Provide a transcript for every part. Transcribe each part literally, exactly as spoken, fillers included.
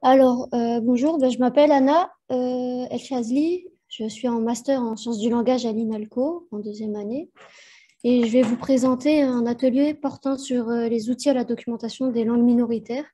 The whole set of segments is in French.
Alors, euh, bonjour, ben, je m'appelle Anna euh, El Chazli. Je suis en master en sciences du langage à l'INALCO en deuxième année. Et je vais vous présenter un atelier portant sur euh, les outils à la documentation des langues minoritaires.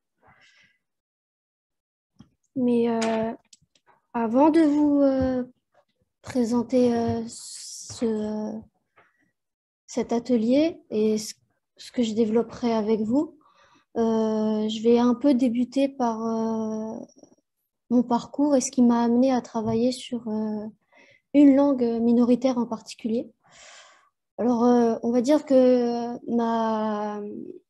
Mais euh, avant de vous euh, présenter euh, ce, euh, cet atelier et ce, ce que je développerai avec vous, euh, je vais un peu débuter par euh, mon parcours et ce qui m'a amené à travailler sur euh, une langue minoritaire en particulier. Alors, euh, on va dire que ma,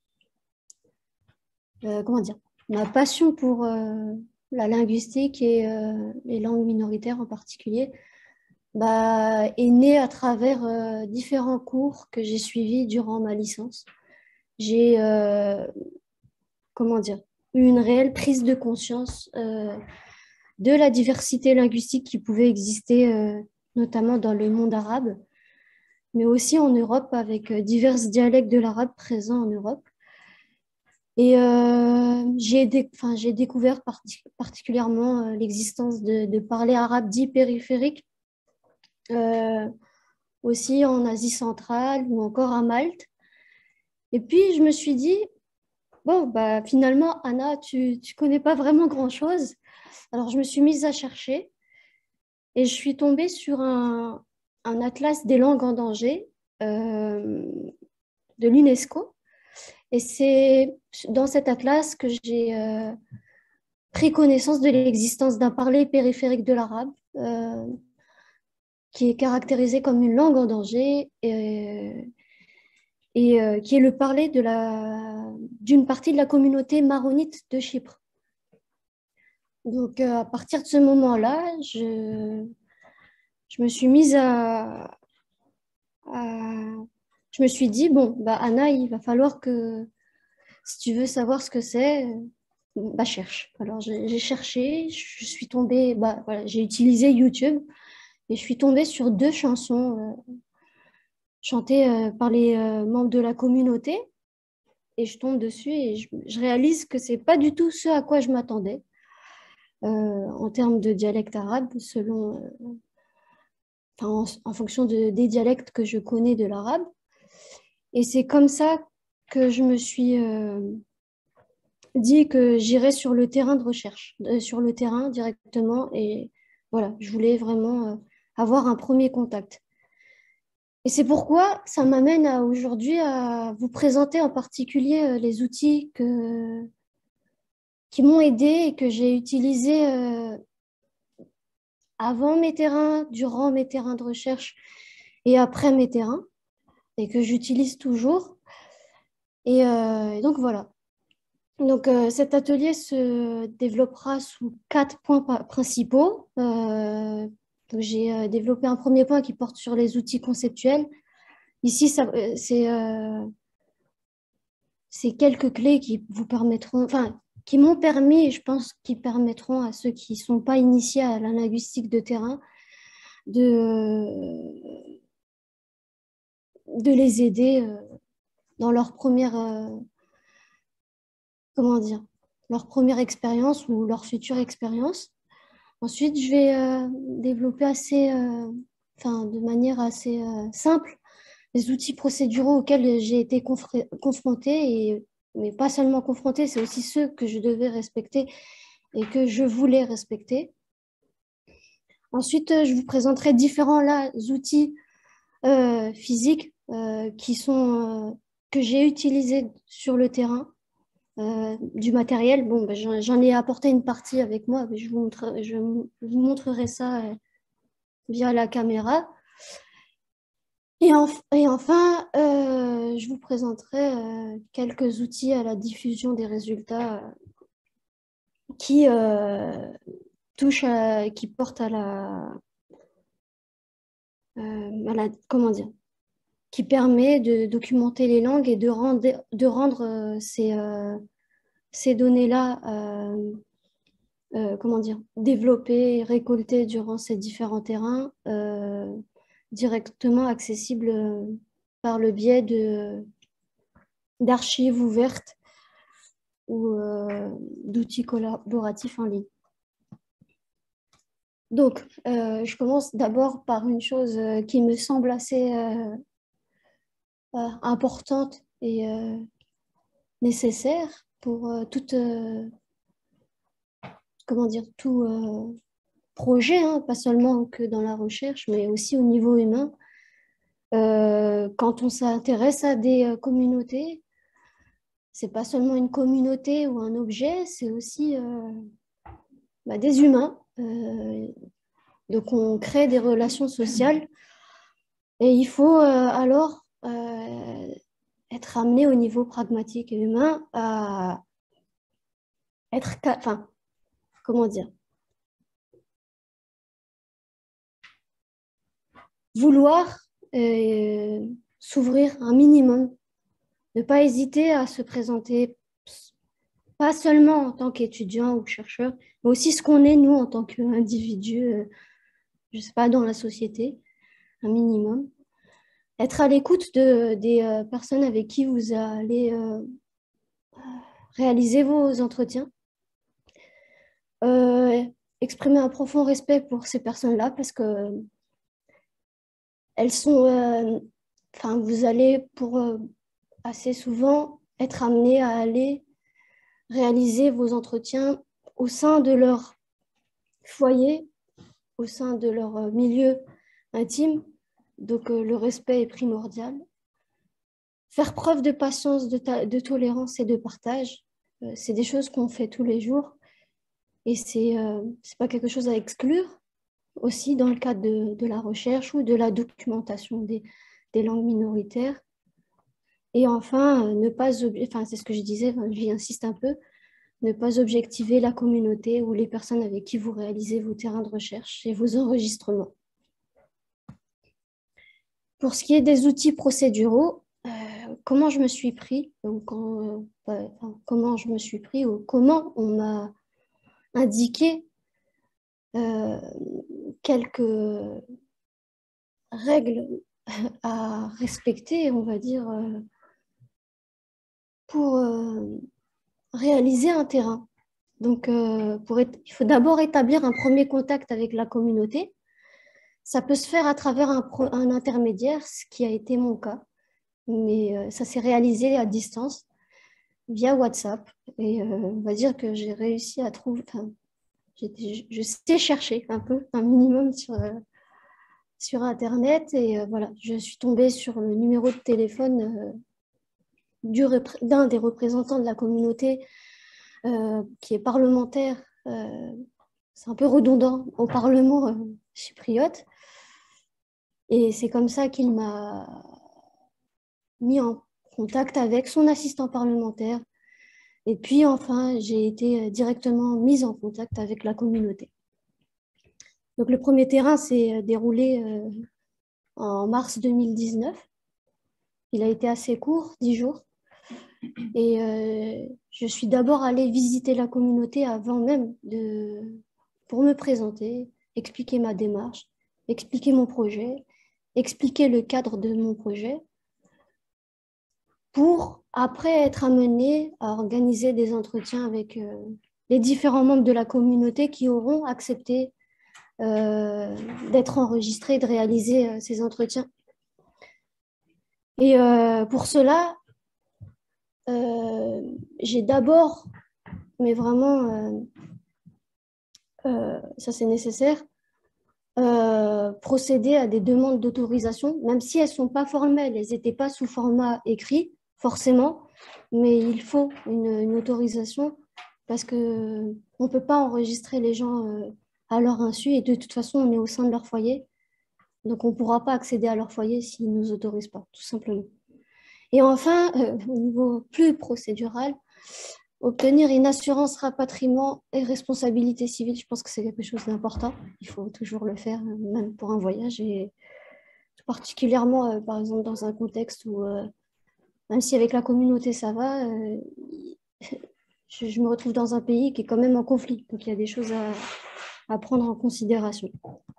euh, comment dire, ma passion pour euh, la linguistique et euh, les langues minoritaires en particulier bah, est née à travers euh, différents cours que j'ai suivis durant ma licence. J'ai, euh, comment dire, eu une réelle prise de conscience euh, de la diversité linguistique qui pouvait exister, euh, notamment dans le monde arabe, mais aussi en Europe avec euh, divers dialectes de l'arabe présents en Europe. Et euh, j'ai dé- enfin, j'ai découvert parti- particulièrement euh, l'existence de, de parler arabe dit périphérique, euh, aussi en Asie centrale ou encore à Malte. Et puis, je me suis dit, bon, bah, finalement, Anna, tu tu connais pas vraiment grand-chose. Alors, je me suis mise à chercher et je suis tombée sur un, un atlas des langues en danger euh, de l'UNESCO. Et c'est dans cet atlas que j'ai euh, pris connaissance de l'existence d'un parler périphérique de l'arabe, euh, qui est caractérisé comme une langue en danger et, et euh, qui est le parler de la, d'une partie de la communauté maronite de Chypre. Donc, euh, à partir de ce moment-là, je, je me suis mise à, à- Je me suis dit, bon, bah, Anna, il va falloir que, si tu veux savoir ce que c'est, bah, cherche. Alors, j'ai j'ai cherché, je suis tombée, bah, voilà, j'ai utilisé YouTube et je suis tombée sur deux chansons euh, chantées euh, par les euh, membres de la communauté et je tombe dessus et je, je réalise que c'est pas du tout ce à quoi je m'attendais euh, en termes de dialecte arabe, selon, euh, enfin, en, en fonction de, des dialectes que je connais de l'arabe. Et c'est comme ça que je me suis euh, dit que j'irais sur le terrain de recherche, euh, sur le terrain directement. Et voilà, je voulais vraiment euh, avoir un premier contact. Et c'est pourquoi ça m'amène à aujourd'hui à vous présenter en particulier euh, les outils que, qui m'ont aidé et que j'ai utilisés euh, avant mes terrains, durant mes terrains de recherche et après mes terrains, et que j'utilise toujours. Et, euh, et donc voilà. Donc, euh, cet atelier se développera sous quatre points pa- principaux. Euh, donc j'ai euh, développé un premier point qui porte sur les outils conceptuels. Ici, ça, euh, c'est euh, c'est quelques clés qui vous permettront, enfin, qui m'ont permis, et je pense qui permettront à ceux qui ne sont pas initiés à la linguistique de terrain de, de les aider euh, dans leur première, euh, comment dire, leur première expérience ou leur future expérience. Ensuite, je vais euh, développer assez, euh, enfin, de manière assez euh, simple les outils procéduraux auxquels j'ai été confr- confrontée, et, mais pas seulement confrontée, c'est aussi ceux que je devais respecter et que je voulais respecter. Ensuite, euh, je vous présenterai différents là, outils euh, physiques euh, qui sont, euh, que j'ai utilisés sur le terrain. Euh, du matériel, bon, ben, j'en j'en ai apporté une partie avec moi, mais je vous montrerai, je vous montrerai ça euh, via la caméra. Et, enf- et enfin, euh, je vous présenterai euh, quelques outils à la diffusion des résultats euh, qui euh, touchent à- qui portent à la, euh, à la, comment dire, qui permet de documenter les langues et de rendre, de rendre euh, ces, euh, ces données-là, euh, euh, comment dire, développées, récoltées durant ces différents terrains, euh, directement accessibles euh, par le biais de d'archives ouvertes ou euh, d'outils collaboratifs en ligne. Donc, euh, je commence d'abord par une chose euh, qui me semble assez euh, euh, importante et euh, nécessaire pour euh, toute, euh, comment dire, tout euh, projet, hein, pas seulement que dans la recherche, mais aussi au niveau humain. Euh, quand on s'intéresse à des euh, communautés, c'est pas seulement une communauté ou un objet, c'est aussi euh, bah, des humains. Euh, donc, on crée des relations sociales et il faut euh, alors euh, être amené au niveau pragmatique et humain à être, enfin, comment dire, vouloir euh, s'ouvrir un minimum, ne pas hésiter à se présenter, pas seulement en tant qu'étudiant ou chercheur, mais aussi ce qu'on est, nous, en tant qu'individu, euh, je ne sais pas, dans la société, un minimum. Être à l'écoute de, des euh, personnes avec qui vous allez euh, réaliser vos entretiens. Euh, exprimer un profond respect pour ces personnes-là parce que elles sont, euh, enfin, vous allez pour euh, assez souvent être amené à aller réaliser vos entretiens au sein de leur foyer, au sein de leur euh, milieu intime. Donc, euh, le respect est primordial. Faire preuve de patience, de, de tolérance et de partage, euh, c'est des choses qu'on fait tous les jours et c'est euh, c'est pas quelque chose à exclure aussi dans le cadre de, de la recherche ou de la documentation des, des langues minoritaires. Et enfin, euh, ne pas, enfin, c'est ce que je disais, enfin, j'y insiste un peu, ne pas objectiver la communauté ou les personnes avec qui vous réalisez vos terrains de recherche et vos enregistrements. Pour ce qui est des outils procéduraux, euh, comment je me suis pris, ou quand, euh, bah, enfin, comment je me suis pris, ou comment on m'a indiqué euh, quelques règles à respecter, on va dire, euh, pour euh, réaliser un terrain. Donc, euh, pour être, il faut d'abord établir un premier contact avec la communauté. Ça peut se faire à travers un, pro, un intermédiaire, ce qui a été mon cas, mais euh, ça s'est réalisé à distance via WhatsApp. Et euh, on va dire que j'ai réussi à trouver, enfin, je sais chercher un peu, un minimum sur, euh, sur Internet. Et euh, voilà, je suis tombée sur le numéro de téléphone euh, d'un des représentants de la communauté euh, qui est parlementaire. Euh, c'est un peu redondant au Parlement euh, chypriote. Et c'est comme ça qu'il m'a mis en contact avec son assistant parlementaire. Et puis enfin, j'ai été directement mise en contact avec la communauté. Donc le premier terrain s'est déroulé euh, en mars deux mille dix-neuf. Il a été assez court, dix jours. Et euh, je suis d'abord allée visiter la communauté avant même de, pour me présenter, expliquer ma démarche, expliquer mon projet, expliquer le cadre de mon projet, pour après être amenée à organiser des entretiens avec euh, les différents membres de la communauté qui auront accepté euh, d'être enregistrés, de réaliser euh, ces entretiens. Et euh, pour cela, euh, j'ai d'abord, mais vraiment, euh, euh, ça c'est nécessaire, euh, procéder à des demandes d'autorisation, même si elles ne sont pas formelles, elles n'étaient pas sous format écrit, forcément, mais il faut une, une autorisation parce qu'on ne peut pas enregistrer les gens euh, à leur insu et de toute façon, on est au sein de leur foyer. Donc, on ne pourra pas accéder à leur foyer s'ils ne nous autorisent pas, tout simplement. Et enfin, euh, au niveau plus procédural, obtenir une assurance rapatriement et responsabilité civile, je pense que c'est quelque chose d'important. Il faut toujours le faire, même pour un voyage. Et particulièrement, euh, par exemple, dans un contexte où, euh, même si avec la communauté ça va, euh, je, je me retrouve dans un pays qui est quand même en conflit. Donc, il y a des choses à, à prendre en considération.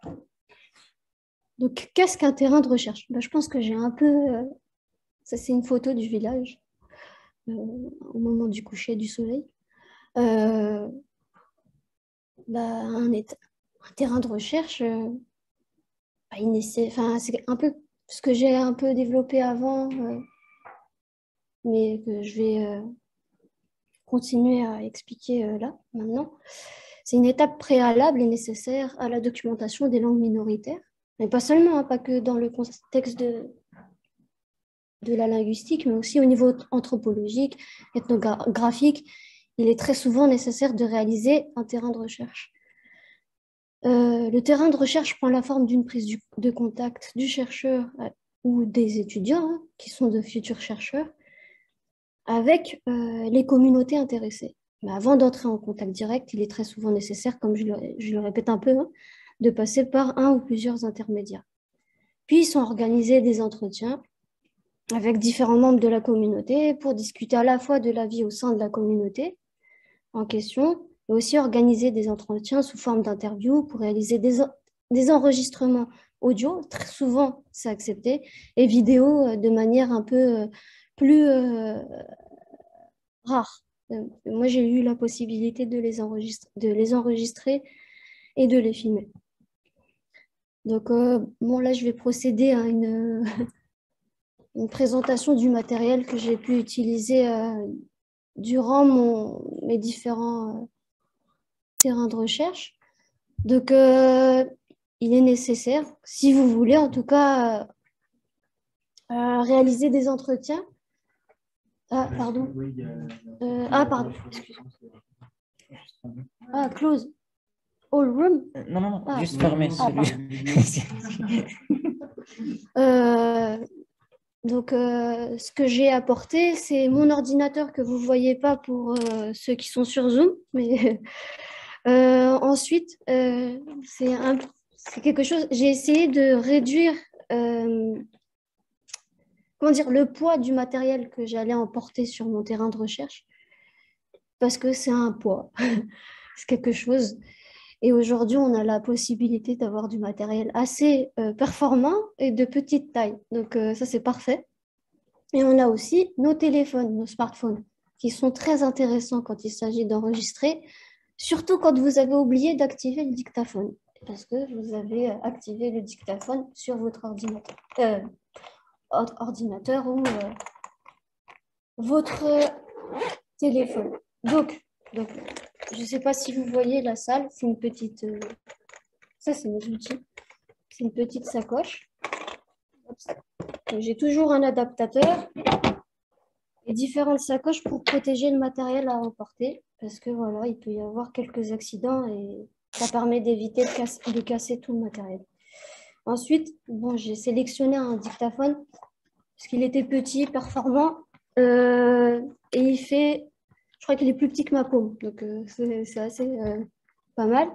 Donc, qu'est-ce qu'un terrain de recherche? Ben, je pense que j'ai un peu... Euh, ça, c'est une photo du village. euh, au moment du coucher du soleil. Euh, bah, un, état, un terrain de recherche, euh, bah, il essaie- enfin, c'est un peu ce que j'ai un peu développé avant, euh, mais que je vais euh, continuer à expliquer euh, là, maintenant. C'est une étape préalable et nécessaire à la documentation des langues minoritaires, mais pas seulement, hein, pas que dans le contexte de, de la linguistique, mais aussi au niveau anthropologique, ethnographique. Il est très souvent nécessaire de réaliser un terrain de recherche. Euh, le terrain de recherche prend la forme d'une prise du- de contact du chercheur euh, ou des étudiants, hein, qui sont de futurs chercheurs, avec euh, les communautés intéressées. Mais avant d'entrer en contact direct, il est très souvent nécessaire, comme je le, je le répète un peu, hein, de passer par un ou plusieurs intermédiaires. Puis sont organisés des entretiens avec différents membres de la communauté pour discuter à la fois de la vie au sein de la communauté en question, et aussi organiser des entretiens sous forme d'interviews pour réaliser des, des enregistrements audio, très souvent c'est accepté, et vidéo euh, de manière un peu euh, plus euh, rare. Euh, moi, j'ai eu la possibilité de les enregistrer, de les enregistrer et de les filmer. Donc, euh, bon, là, je vais procéder à une, une présentation du matériel que j'ai pu utiliser euh, durant mon, mes différents euh, terrains de recherche. Donc, euh, il est nécessaire, si vous voulez, en tout cas, euh, euh, réaliser des entretiens. Ah, pardon. Euh, ah, pardon. Ah, close. All room. Euh, Non, non, non, Ah. juste fermer Ah, celui. Euh, donc, euh, ce que j'ai apporté, c'est mon ordinateur que vous ne voyez pas pour euh, ceux qui sont sur Zoom. Mais euh, ensuite, euh, c'est un, c'est quelque chose. J'ai essayé de réduire euh, comment dire, le poids du matériel que j'allais emporter sur mon terrain de recherche parce que c'est un poids. C'est quelque chose. Et aujourd'hui, on a la possibilité d'avoir du matériel assez euh, performant et de petite taille. Donc, euh, ça, c'est parfait. Et on a aussi nos téléphones, nos smartphones, qui sont très intéressants quand il s'agit d'enregistrer, surtout quand vous avez oublié d'activer le dictaphone, parce que vous avez activé le dictaphone sur votre ordinateur, euh, ordinateur ou euh, votre téléphone. Donc, donc je ne sais pas si vous voyez la salle, c'est une petite... euh, ça, c'est mes outils. C'est une petite sacoche. J'ai toujours un adaptateur et différentes sacoches pour protéger le matériel à emporter parce que voilà, il peut y avoir quelques accidents et ça permet d'éviter de, casse, de casser tout le matériel. Ensuite, bon, j'ai sélectionné un dictaphone parce qu'il était petit, performant euh, et il fait, je crois qu'il est plus petit que ma paume, donc euh, c'est assez euh, pas mal.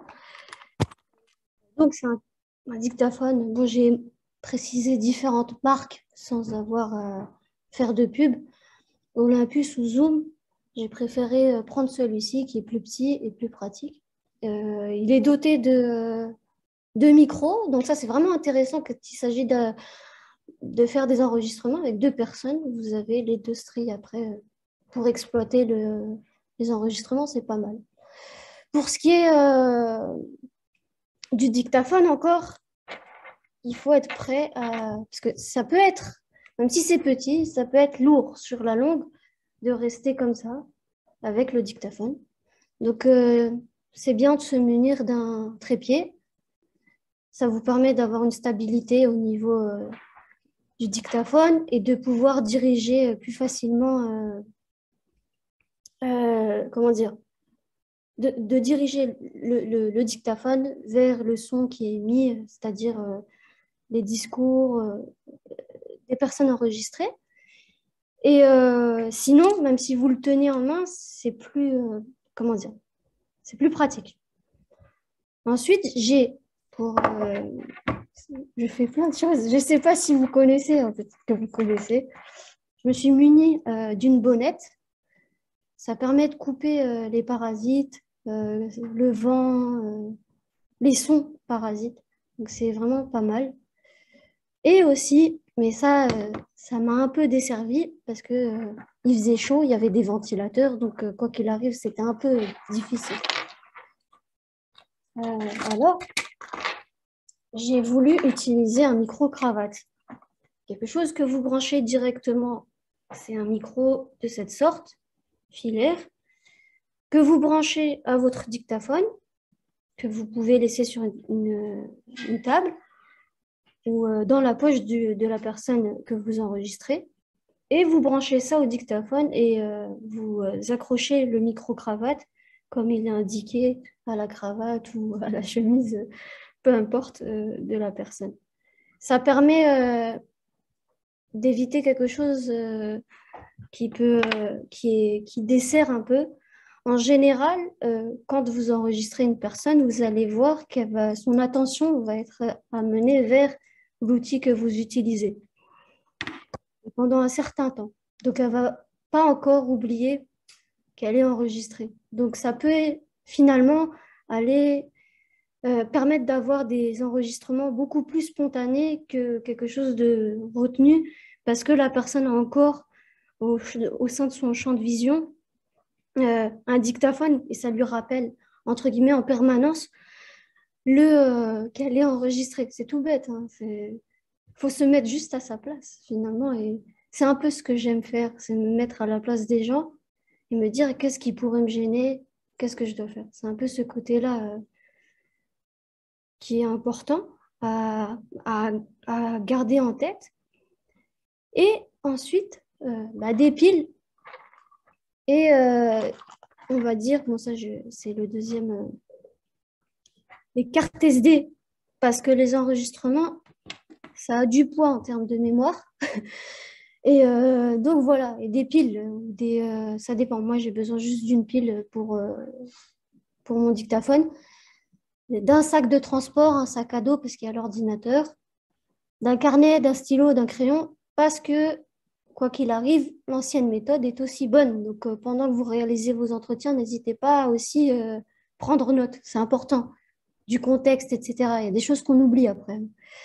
Donc c'est un, un dictaphone. Bon, j'ai précisé différentes marques sans avoir à faire de pub. Olympus ou Zoom, j'ai préféré euh, prendre celui-ci qui est plus petit et plus pratique. Euh, il est doté de deux micros, donc ça c'est vraiment intéressant quand il s'agit de, de faire des enregistrements avec deux personnes. Vous avez les deux stries après euh, pour exploiter le, les enregistrements, c'est pas mal. Pour ce qui est euh, du dictaphone encore, il faut être prêt à... Parce que ça peut être, même si c'est petit, ça peut être lourd sur la longue de rester comme ça avec le dictaphone. Donc, euh, c'est bien de se munir d'un trépied. Ça vous permet d'avoir une stabilité au niveau euh, du dictaphone et de pouvoir diriger euh, plus facilement, euh, euh, comment dire, de, de diriger le, le, le, dictaphone vers le son qui est émis, c'est-à-dire euh, les discours euh, des personnes enregistrées. Et euh, sinon, même si vous le tenez en main, c'est plus, euh, comment dire, c'est plus pratique. Ensuite, j'ai pour... Euh, je fais plein de choses. Je ne sais pas si vous connaissez, en fait, que vous connaissez. Je me suis munie euh, d'une bonnette. Ça permet de couper euh, les parasites, euh, le vent, euh, les sons parasites. Donc, c'est vraiment pas mal. Et aussi, Mais ça, euh, ça m'a un peu desservi parce que, euh, il faisait chaud, il y avait des ventilateurs, donc euh, quoi qu'il arrive, c'était un peu difficile. Euh, alors, j'ai voulu utiliser un micro-cravate. Quelque chose que vous branchez directement. C'est un micro de cette sorte, filaire, que vous branchez à votre dictaphone, que vous pouvez laisser sur une, une- une table ou euh, dans la poche du- de la personne que vous enregistrez. Et vous branchez ça au dictaphone et euh, vous euh, accrochez le micro-cravate comme il est indiqué à la cravate ou à la chemise, peu importe, euh, de la personne. Ça permet euh, d'éviter quelque chose euh, qui peut, euh, qui est, qui dessert un peu. En général, euh, quand vous enregistrez une personne, vous allez voir que son attention va être amenée vers l'outil que vous utilisez pendant un certain temps. Donc, elle va pas encore oublier qu'elle est enregistrée. Donc, ça peut finalement aller euh, permettre d'avoir des enregistrements beaucoup plus spontanés que quelque chose de retenu parce que la personne a encore au, au sein de son champ de vision euh, un dictaphone et ça lui rappelle, entre guillemets, en permanence le euh, qu'elle est enregistrée. C'est tout bête, hein. C'est faut se mettre juste à sa place finalement et c'est un peu ce que j'aime faire, c'est me mettre à la place des gens et me dire qu'est-ce qui pourrait me gêner, qu'est-ce que je dois faire. C'est un peu ce côté-là euh, qui est important à, à, à garder en tête. Et ensuite, euh, bah, des piles et euh, on va dire, bon ça c'est le deuxième, euh, les cartes S D, parce que les enregistrements, ça a du poids en termes de mémoire. Et euh, donc voilà, et des piles, des, euh, ça dépend. Moi, j'ai besoin juste d'une pile pour, euh, pour mon dictaphone, d'un sac de transport, un sac à dos parce qu'il y a l'ordinateur, d'un carnet, d'un stylo, d'un crayon, parce que quoi qu'il arrive, l'ancienne méthode est aussi bonne. Donc euh, pendant que vous réalisez vos entretiens, n'hésitez pas à aussi euh, prendre note, c'est important, du contexte, et cetera. Il y a des choses qu'on oublie après.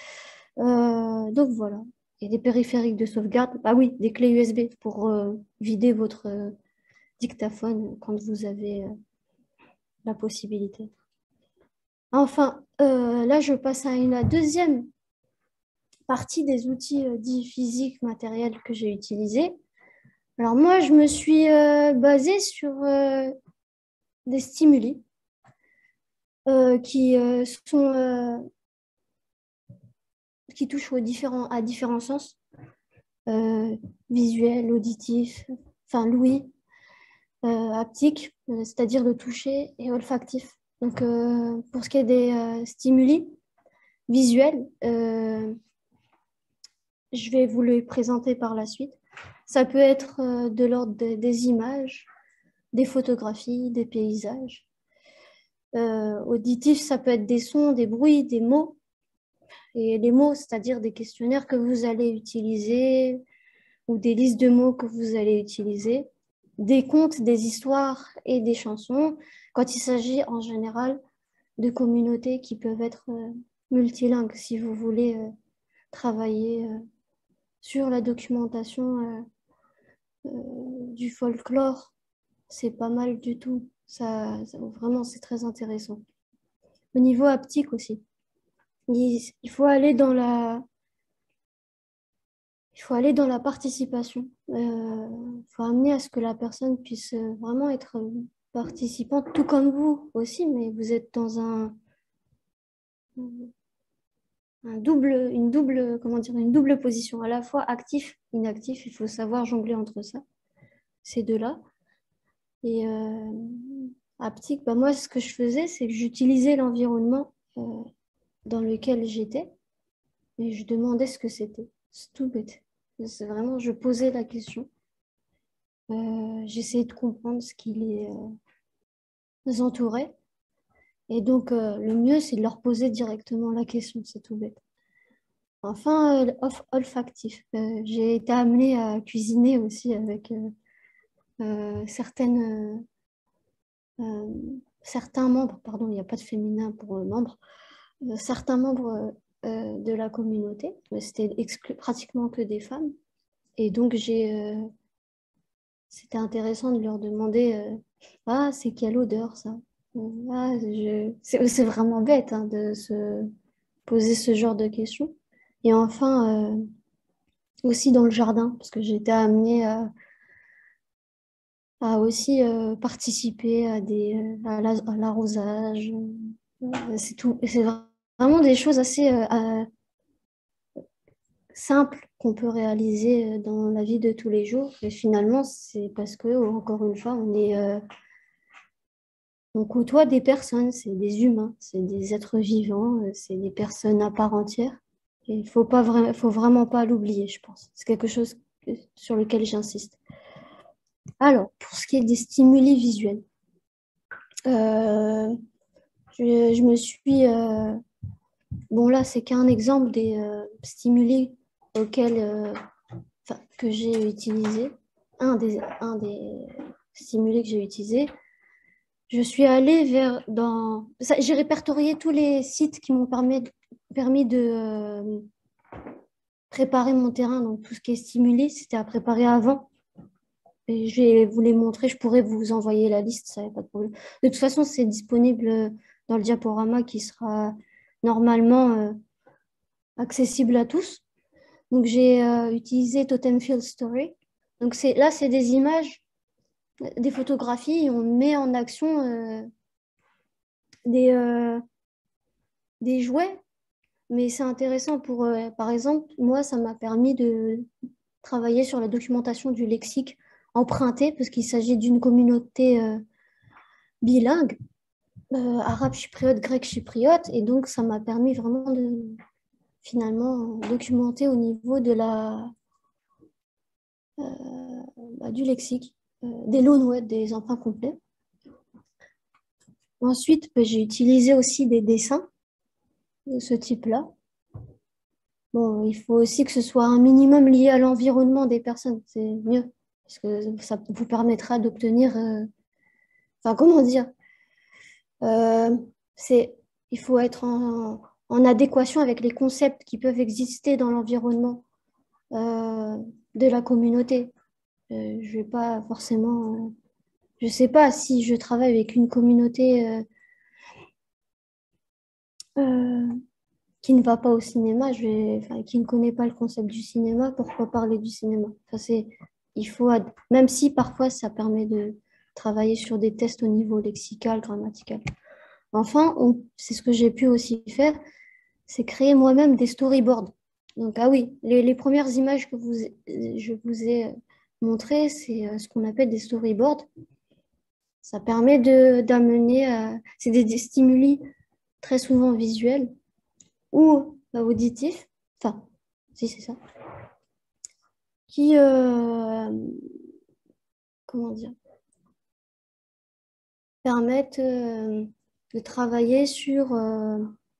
Euh, donc voilà. Il y a des périphériques de sauvegarde. Ah oui, des clés U S B pour euh, vider votre euh, dictaphone quand vous avez euh, la possibilité. Enfin, euh, là, je passe à une deuxième partie des outils euh, dits physiques, matériels que j'ai utilisés. Alors moi, je me suis euh, basée sur euh, des stimuli euh, qui euh, sont euh, qui touchent aux différents, à différents sens, euh, visuel, auditif, enfin l'ouïe, euh, haptique, euh, c'est-à-dire le toucher, et olfactif. Donc, euh, pour ce qui est des euh, stimuli visuels, euh, je vais vous les présenter par la suite. Ça peut être euh, de l'ordre de- des images, des photographies, des paysages. Euh, auditif, ça peut être des sons, des bruits, des mots. Et les mots, c'est-à-dire des questionnaires que vous allez utiliser ou des listes de mots que vous allez utiliser, des contes, des histoires et des chansons, quand il s'agit en général de communautés qui peuvent être euh, multilingues, si vous voulez euh, travailler euh, sur la documentation euh, euh, du folklore, c'est pas mal du tout. Ça, ça- vraiment, c'est très intéressant. Au niveau haptique aussi, il, il faut aller dans la, il faut aller dans la participation. Il faut amener à ce que la personne puisse euh, vraiment être euh, participante, tout comme vous aussi, mais vous êtes dans un, un double, une double, comment dire, une double position, à la fois actif, inactif. Il faut savoir jongler entre ça, ces deux-là. Et euh, haptique, bah moi, ce que je faisais, c'est que j'utilisais l'environnement euh, dans lequel j'étais et je demandais ce que c'était. C'est tout bête. C'est vraiment, je posais la question. Euh, j'essayais de comprendre ce qui les euh, entourait. Et donc, euh, le mieux, c'est de leur poser directement la question. C'est tout bête. Enfin, euh, off- olfactif. Euh, j'ai été amenée à cuisiner aussi avec euh, euh, certaines, euh, euh, certains membres, pardon, il n'y a pas de féminin pour euh, membres, euh, certains membres euh, de la communauté, mais c'était exclu- pratiquement que des femmes. Et donc, j'ai, euh, c'était intéressant de leur demander euh, ah, c'est quelle odeur ça? Ah, je... C'est c'est vraiment bête hein, de se poser ce genre de questions. Et enfin, euh, aussi dans le jardin, parce que j'ai été amenée à, à aussi euh, participer à des, euh, à la- à l'arrosage. Euh, C'est tout, c'est vraiment des choses assez euh, euh, simples qu'on peut réaliser euh, dans la vie de tous les jours. Et finalement, c'est parce que, encore une fois, on est, euh, on côtoie des personnes, c'est des humains, c'est des êtres vivants, euh, c'est des personnes à part entière. Et il faut pas vra- faut vraiment pas l'oublier, je pense. C'est quelque chose que- sur lequel j'insiste. Alors, pour ce qui est des stimuli visuels, euh, je, je me suis... euh, bon, là, c'est qu'un exemple des euh, stimuli auxquels, euh, enfin, que j'ai utilisé. Un des, un des stimuli que j'ai utilisé. Je suis allée vers... dans... ça, j'ai répertorié tous les sites qui m'ont permis, permis de euh, préparer mon terrain. Donc, tout ce qui est stimuli, c'était à préparer avant. Et je vais vous les montrer. Je pourrais vous envoyer la liste, ça n'y a pas de problème. De toute façon, c'est disponible dans le diaporama qui sera normalement euh, accessible à tous. Donc, j'ai euh, utilisé Totem Field Story. Donc, c'est, là, c'est des images, des photographies, et on met en action euh, des, euh, des jouets. Mais c'est intéressant pour, euh, par exemple, moi, ça m'a permis de travailler sur la documentation du lexique emprunté, parce qu'il s'agit d'une communauté euh, bilingue, euh, arabe chypriote, grec chypriote, et donc ça m'a permis vraiment de finalement documenter au niveau de la, euh, bah, du lexique, euh, des loanwords, des emprunts complets. Ensuite, bah, j'ai utilisé aussi des dessins de ce type-là. Bon, il faut aussi que ce soit un minimum lié à l'environnement des personnes, c'est mieux, parce que ça vous permettra d'obtenir, euh, enfin, comment dire, euh, c'est, il faut être en, en adéquation avec les concepts qui peuvent exister dans l'environnement euh, de la communauté. Euh, je vais pas forcément, euh, je sais pas si je travaille avec une communauté euh, euh, qui ne va pas au cinéma, je vais, enfin, qui ne connaît pas le concept du cinéma, pourquoi parler du cinéma? Enfin, c'est, il faut, ad- même si parfois ça permet de travailler sur des tests au niveau lexical, grammatical. Enfin, on- c'est ce que j'ai pu aussi faire, c'est créer moi-même des storyboards. Donc, ah oui, les, les premières images que vous, je vous ai montrées, c'est euh, ce qu'on appelle des storyboards. Ça permet de, d'amener, à- c'est des, des stimuli très souvent visuels ou bah, auditifs, enfin, si c'est ça, qui, euh, comment dire, permettent euh, de travailler sur euh,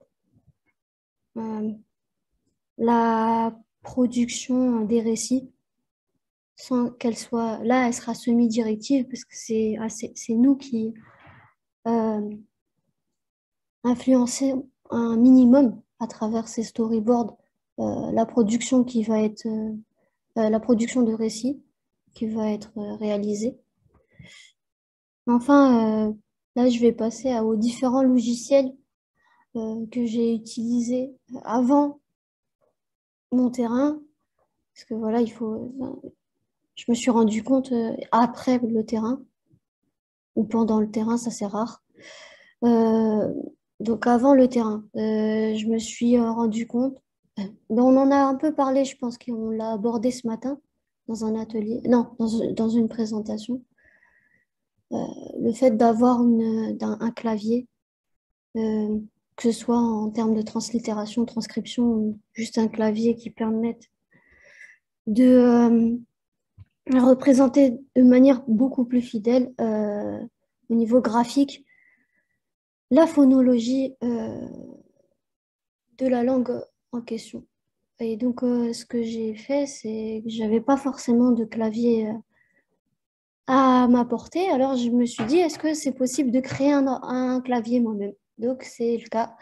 euh, la production des récits sans qu'elle soit, là, elle sera semi-directive parce que c'est ah, c'est c'est nous qui euh, influençons un minimum à travers ces storyboards euh, la production qui va être, euh, euh, la production de récits qui va être euh, réalisée. Enfin, euh, là, je vais passer à- aux différents logiciels euh, que j'ai utilisés avant mon terrain, parce que voilà, il faut, je me suis rendu compte euh, après le terrain ou pendant le terrain, ça c'est rare. Euh, donc avant le terrain, euh, je me suis euh, rendu compte, euh, ben, on en a un peu parlé, je pense qu'on l'a abordé ce matin dans un atelier, non, dans, dans une présentation, euh, le fait d'avoir une, d'un, un clavier, euh, que ce soit en termes de translittération, transcription, ou juste un clavier qui permette de euh, représenter de manière beaucoup plus fidèle euh, au niveau graphique la phonologie euh, de la langue en question. Et donc, euh, ce que j'ai fait, c'est que j'avais pas forcément de clavier euh, à m'apporter. Alors, je me suis dit, est-ce que c'est possible de créer un, un clavier moi-même? Donc, c'est le cas.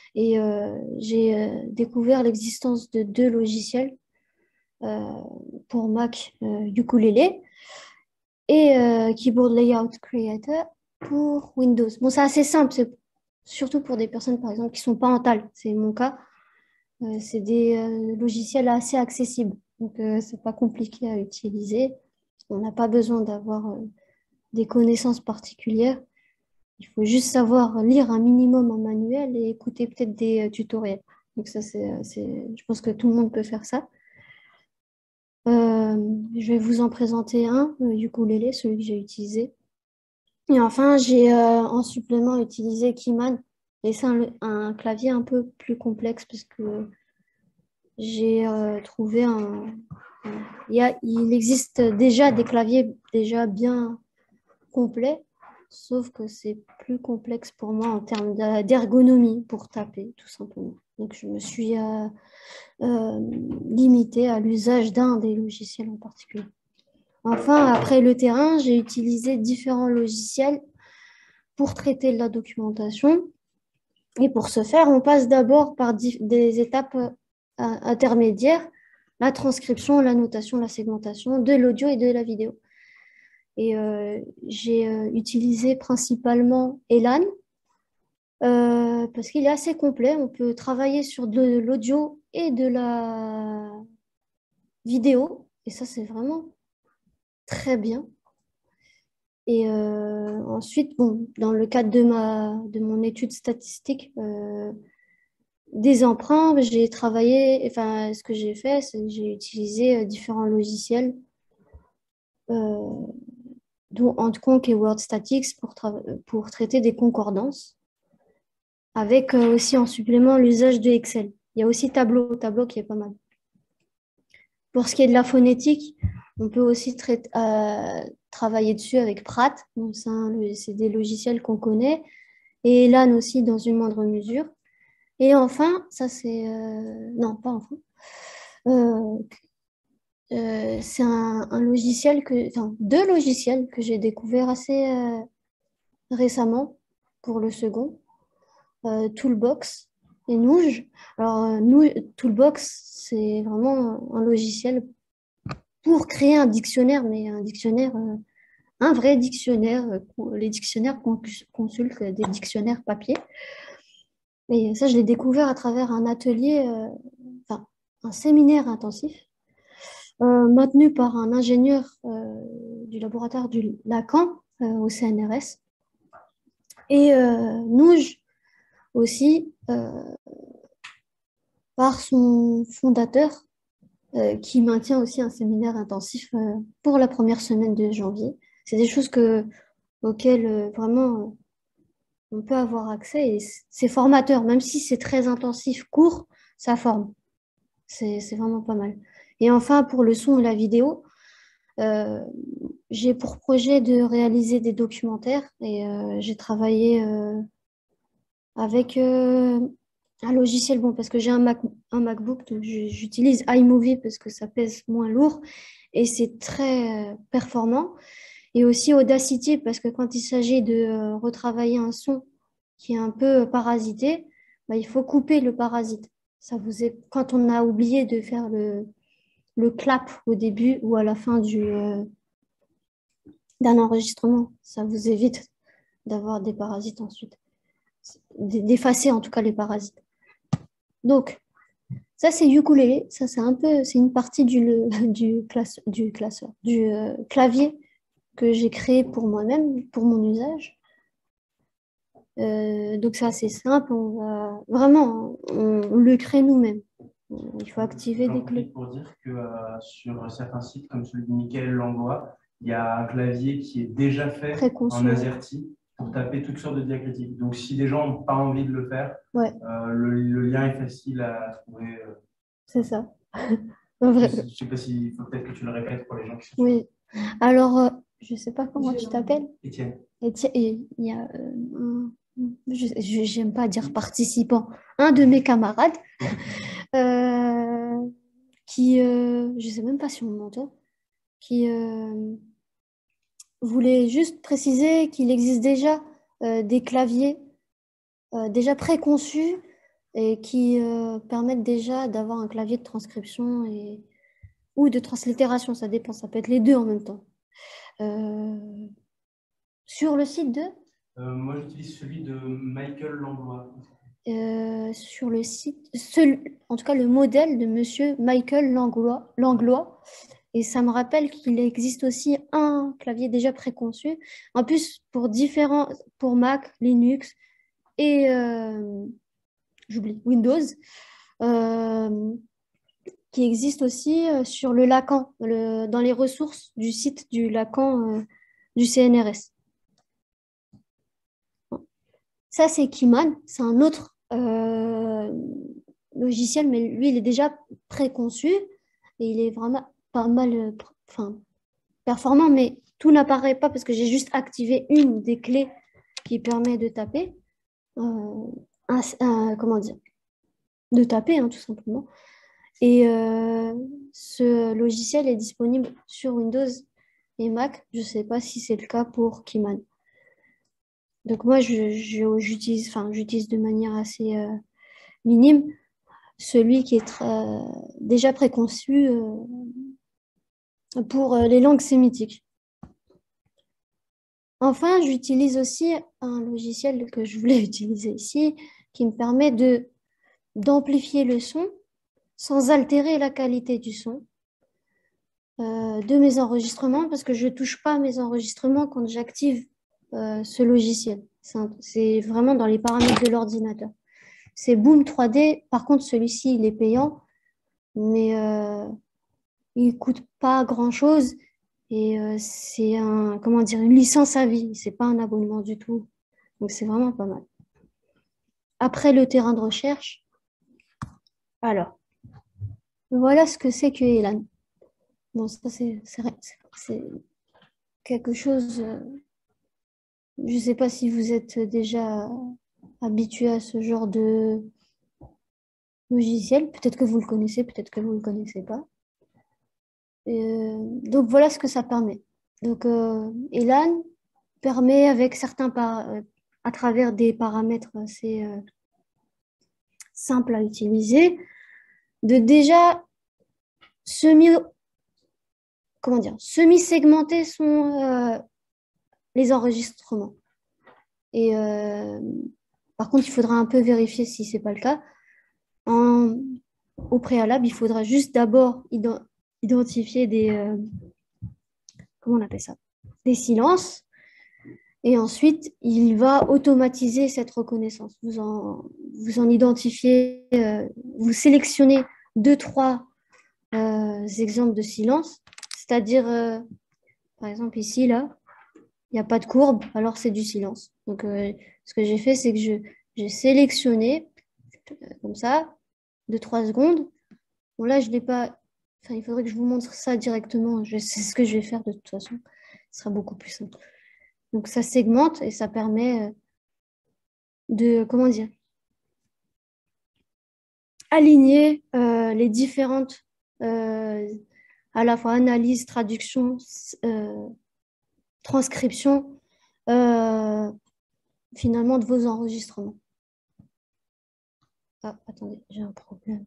Et euh, j'ai euh, découvert l'existence de deux logiciels euh, pour Mac, euh, Ukulele et euh, Keyboard Layout Creator pour Windows. Bon, c'est assez simple, c'est surtout pour des personnes, par exemple, qui ne sont pas en T A L. C'est mon cas. Euh, c'est des euh, logiciels assez accessibles. Donc, euh, c'est pas compliqué à utiliser. On n'a pas besoin d'avoir euh, des connaissances particulières. Il faut juste savoir lire un minimum en manuel et écouter peut-être des euh, tutoriels. Donc, ça, c'est, euh, c'est, je pense que tout le monde peut faire ça. Euh, je vais vous en présenter un, le ukulélé, celui que j'ai utilisé. Et enfin, j'ai euh, en supplément utilisé Keyman. Et c'est un, un clavier un peu plus complexe parce que j'ai euh, trouvé un... Il y a, il existe déjà des claviers déjà bien complets, sauf que c'est plus complexe pour moi en termes d'a- d'ergonomie pour taper, tout simplement. Donc, je me suis euh, euh, limitée à l'usage d'un des logiciels en particulier. Enfin, après le terrain, j'ai utilisé différents logiciels pour traiter de la documentation. Et pour ce faire, on passe d'abord par di- des étapes euh, intermédiaires, la transcription, la notation, la segmentation de l'audio et de la vidéo. Et euh, j'ai euh, utilisé principalement Elan euh, parce qu'il est assez complet. On peut travailler sur de l'audio et de la vidéo. Et ça, c'est vraiment très bien. Et euh, ensuite, bon, dans le cadre de ma, de mon étude statistique euh, des emprunts, j'ai travaillé, enfin, ce que j'ai fait, c'est que j'ai utilisé euh, différents logiciels, euh, dont Handconk et WordStatics pour, tra- pour traiter des concordances, avec euh, aussi en supplément l'usage de Excel. Il y a aussi Tableau, Tableau qui est pas mal. Pour ce qui est de la phonétique, on peut aussi traiter, euh, travailler dessus avec Pratt. Donc, c'est un- c'est des logiciels qu'on connaît. Et Elan aussi dans une moindre mesure. Et enfin, ça c'est... euh, non, pas enfin. Euh, euh, c'est un, un logiciel que... Enfin, deux logiciels que j'ai découvert assez euh, récemment pour le second. Euh, Toolbox et Nouge. Alors, euh, Nou- Toolbox, c'est vraiment un logiciel pour créer un dictionnaire, mais un dictionnaire, euh, un vrai dictionnaire. euh, Les dictionnaires qu'on consulte, des dictionnaires papier. Et ça, je l'ai découvert à travers un atelier, euh, enfin, un séminaire intensif, euh, maintenu par un ingénieur euh, du laboratoire du Lacan euh, au C N R S. Et euh, Nouge aussi, euh, par son fondateur, euh, qui maintient aussi un séminaire intensif euh, pour la première semaine de janvier. C'est des choses que, auxquelles euh, vraiment euh, on peut avoir accès et c'est formateur, même si c'est très intensif, court, ça forme. C'est c'est vraiment pas mal. Et enfin, pour le son et la vidéo, euh, j'ai pour projet de réaliser des documentaires et euh, j'ai travaillé euh, avec euh, un logiciel, bon, parce que j'ai un Mac, un MacBook, donc je- j'utilise iMovie parce que ça pèse moins lourd et c'est très euh, performant. Et aussi Audacity parce que quand il s'agit de euh, retravailler un son qui est un peu parasité, bah, il faut couper le parasite. Ça vous est... Quand on a oublié de faire le, le clap au début ou à la fin du, euh, d'un enregistrement, ça vous évite d'avoir des parasites ensuite. D'effacer en tout cas les parasites. Donc, ça c'est ukulélé, ça c'est un peu, c'est une partie du, le- du, classe, du classeur, du euh, clavier que j'ai créé pour moi-même, pour mon usage. Euh, donc c'est assez simple, on va vraiment, on, on le crée nous-mêmes. Il faut activer des J'en clés. profite pour dire que euh, sur certains sites comme celui de Michael Langlois, il y a un clavier qui est déjà fait en Préconçu. Ouais. AZERTY pour taper toutes sortes de diacritiques. Donc si des gens n'ont pas envie de le faire, Ouais, euh, le, le lien est facile à trouver. euh. c'est ça. Je Vrai- ne sais pas s'il faut peut-être que tu le répètes pour les gens qui sont sur Oui. Alors, euh, je sais pas comment tu t'appelles. Étienne. Et tiens, il y a, euh, un- je je- j'aime pas dire participant, un de mes camarades euh, qui, euh, je sais même pas si on m'entend, qui euh, voulait juste préciser qu'il existe déjà euh, des claviers euh, déjà préconçus et qui euh, permettent déjà d'avoir un clavier de transcription et, ou de translittération, ça dépend, ça peut être les deux en même temps. Euh, sur le site de Euh, moi, j'utilise celui de Michael Langlois. euh, sur le site, seul, en tout cas le modèle de Monsieur Michael Langlois, Langlois. Et ça me rappelle qu'il existe aussi un clavier déjà préconçu. En plus, pour différents, pour Mac, Linux et euh, j'oublie Windows, euh, qui existe aussi euh, sur le Lacan, le, dans les ressources du site du Lacan euh, du C N R S. Ça, c'est Keyman, c'est un autre euh, logiciel, mais lui, il est déjà préconçu et il est vraiment pas mal euh, enfin, performant, mais tout n'apparaît pas parce que j'ai juste activé une des clés qui permet de taper. Euh, un- un- comment dire? De taper, hein, tout simplement. Et euh, ce logiciel est disponible sur Windows et Mac. Je ne sais pas si c'est le cas pour Keyman. Donc moi, je- je- j'utilise, enfin, j'utilise de manière assez euh, minime celui qui est très- déjà préconçu euh, pour euh, les langues sémitiques. Enfin, j'utilise aussi un logiciel que je voulais utiliser ici, qui me permet de d'amplifier le son sans altérer la qualité du son euh, de mes enregistrements, parce que je ne touche pas mes enregistrements quand j'active euh, ce logiciel. C'est un- c'est vraiment dans les paramètres de l'ordinateur. C'est Boom trois D. Par contre, celui-ci, il est payant, mais euh, il coûte pas grand-chose. Et euh, c'est un, comment dire, une licence à vie. C'est pas un abonnement du tout. Donc, c'est vraiment pas mal. Après le terrain de recherche, alors, voilà ce que c'est que Elan. Bon, ça, c'est c'est vrai, c'est- c'est quelque chose. euh, je ne sais pas si vous êtes déjà habitué à ce genre de logiciel. Peut-être que vous le connaissez, peut-être que vous ne le connaissez pas. Euh, donc voilà ce que ça permet. Donc euh, Elan permet avec certains par- euh, à travers des paramètres assez euh, simples à utiliser, de déjà semi, comment dire, semi-segmenter son, euh, les enregistrements. Et euh, par contre, il faudra un peu vérifier si ce n'est pas le cas. En, au préalable, il faudra juste d'abord ident- identifier des, euh, comment on appelle ça? Des silences. Et ensuite, il va automatiser cette reconnaissance. Vous en, vous en identifiez, euh, vous sélectionnez deux, trois euh, exemples de silence. C'est-à-dire, euh, par exemple, ici, là, il n'y a pas de courbe, alors c'est du silence. Donc, euh, ce que j'ai fait, c'est que je, j'ai sélectionné, euh, comme ça, deux, trois secondes. Bon, là, je l'ai pas. Enfin, il faudrait que je vous montre ça directement. Je sais ce que je vais faire de toute façon. Ce sera beaucoup plus simple. Donc, ça segmente et ça permet euh, de, comment dire, aligner euh, les différentes, euh, à la fois analyse, traduction, euh, transcription, euh, finalement, de vos enregistrements. Ah, attendez, j'ai un problème.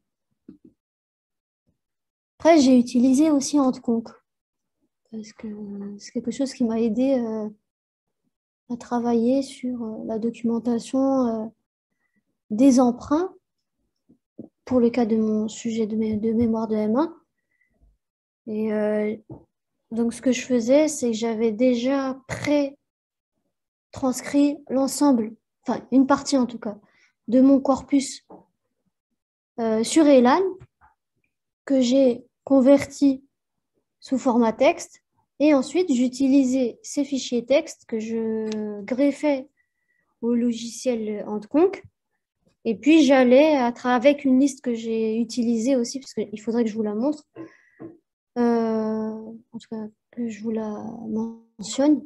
Après, j'ai utilisé aussi Handconk parce que c'est quelque chose qui m'a aidé euh, à travailler sur euh, la documentation euh, des emprunts pour le cas de mon sujet de, mé- de mémoire de M un. Et euh, donc, ce que je faisais, c'est que j'avais déjà pré-transcrit l'ensemble, enfin une partie en tout cas, de mon corpus euh, sur Elan que j'ai converti sous format texte. Et ensuite, j'utilisais ces fichiers texte que je greffais au logiciel Handconk. Et puis, j'allais, avec une liste que j'ai utilisée aussi, parce qu'il faudrait que je vous la montre, euh, en tout cas, que je vous la mentionne.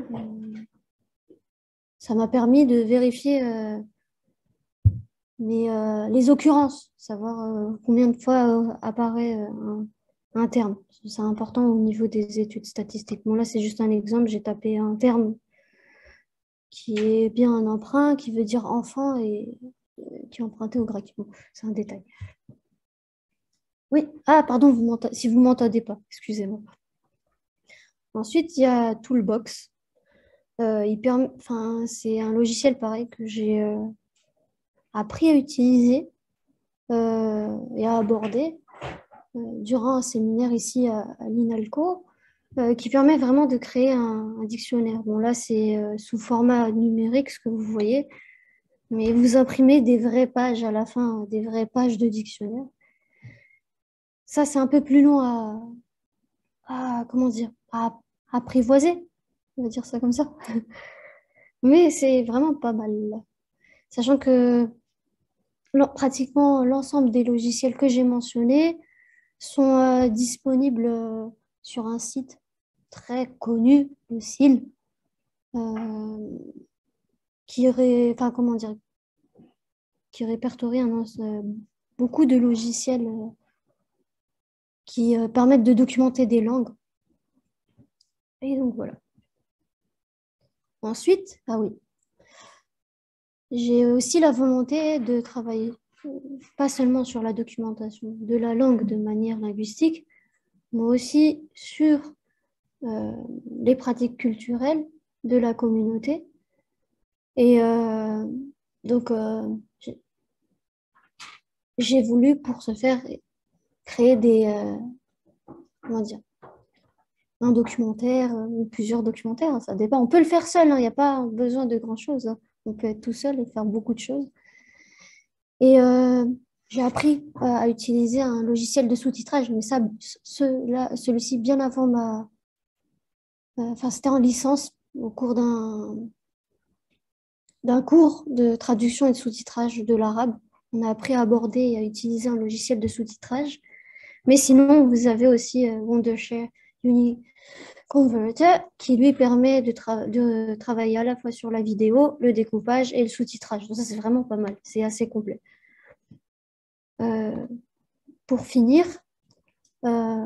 Ça m'a permis de vérifier euh, mes, euh, les occurrences, savoir euh, combien de fois euh, apparaît euh, un, un terme. C'est important au niveau des études statistiques. Bon, là, c'est juste un exemple. J'ai tapé un terme qui est bien un emprunt, qui veut dire enfant, et qui est emprunté au grec. Bon, c'est un détail. Oui, ah, pardon, vous m'entendez- si vous ne m'entendez pas, excusez-moi. Ensuite, il y a Toolbox. Euh, il permet, enfin, c'est un logiciel pareil que j'ai euh, appris à utiliser euh, et à aborder euh, durant un séminaire ici à, à l'INALCO, euh, qui permet vraiment de créer un, un dictionnaire. Bon, là, c'est euh, sous format numérique, ce que vous voyez, mais vous imprimez des vraies pages à la fin, des vraies pages de dictionnaire. Ça, c'est un peu plus long à, à comment dire, à apprivoiser, on va dire ça comme ça. Mais c'est vraiment pas mal. Sachant que l'en- pratiquement l'ensemble des logiciels que j'ai mentionnés sont euh, disponibles euh, sur un site très connu, le S I L, euh, qui, ré- enfin, comment dire, qui répertorie un ense- euh, beaucoup de logiciels euh, qui euh, permettent de documenter des langues. Et donc voilà. Ensuite, ah oui, j'ai aussi la volonté de travailler euh, pas seulement sur la documentation de la langue de manière linguistique, mais aussi sur euh, les pratiques culturelles de la communauté. Et euh, donc, euh, j'ai j'ai voulu, pour ce faire, créer des, euh, comment dire, un documentaire euh, ou plusieurs documentaires, hein, ça dépend. On peut le faire seul, hein, il n'y a pas besoin de grand-chose, hein. On peut être tout seul et faire beaucoup de choses. Et euh, j'ai appris euh, à utiliser un logiciel de sous-titrage, mais ça, ce, là, celui-ci bien avant ma... euh, Enfin, c'était en licence au cours d'un d'un cours de traduction et de sous-titrage de l'arabe. On a appris à aborder et à utiliser un logiciel de sous-titrage. Mais sinon, vous avez aussi euh, Wondershare Uniconverter qui lui permet de, tra- de travailler à la fois sur la vidéo, le découpage et le sous-titrage. Donc ça, c'est vraiment pas mal. C'est assez complet. Euh, pour finir, euh,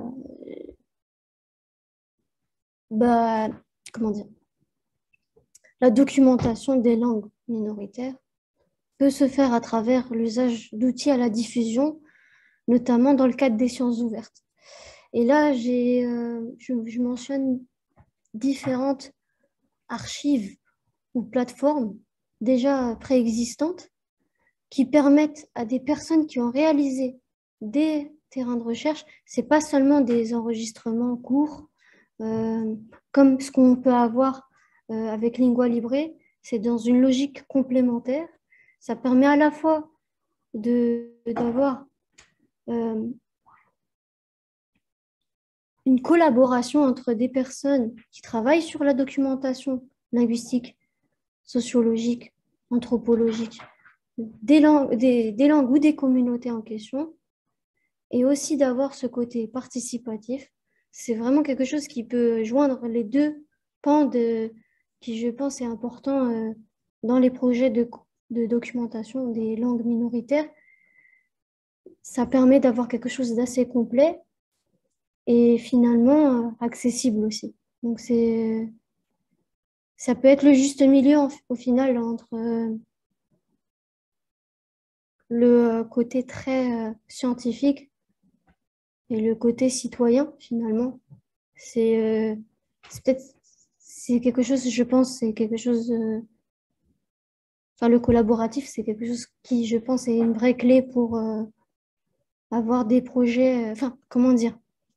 bah, comment dire, la documentation des langues minoritaires peut se faire à travers l'usage d'outils à la diffusion, notamment dans le cadre des sciences ouvertes. Et là, j'ai, euh, je, je mentionne différentes archives ou plateformes déjà préexistantes qui permettent à des personnes qui ont réalisé des terrains de recherche, c'est pas seulement des enregistrements courts, euh, comme ce qu'on peut avoir euh, avec Lingua Libre, c'est dans une logique complémentaire. Ça permet à la fois de, d'avoir euh, une collaboration entre des personnes qui travaillent sur la documentation linguistique, sociologique, anthropologique, des langues, des, des langues ou des communautés en question, et aussi d'avoir ce côté participatif. C'est vraiment quelque chose qui peut joindre les deux pans de, qui, je pense, est important euh, dans les projets de, de documentation des langues minoritaires. Ça permet d'avoir quelque chose d'assez complet et finalement euh, accessible aussi. Donc c'est, ça peut être le juste milieu en- au final entre euh, le côté très euh, scientifique et le côté citoyen finalement. C'est euh, c'est peut-être c'est quelque chose, je pense, c'est quelque chose. euh, Enfin, le collaboratif, c'est quelque chose qui, je pense, est une vraie clé pour euh, avoir des projets. euh, Enfin, comment dire?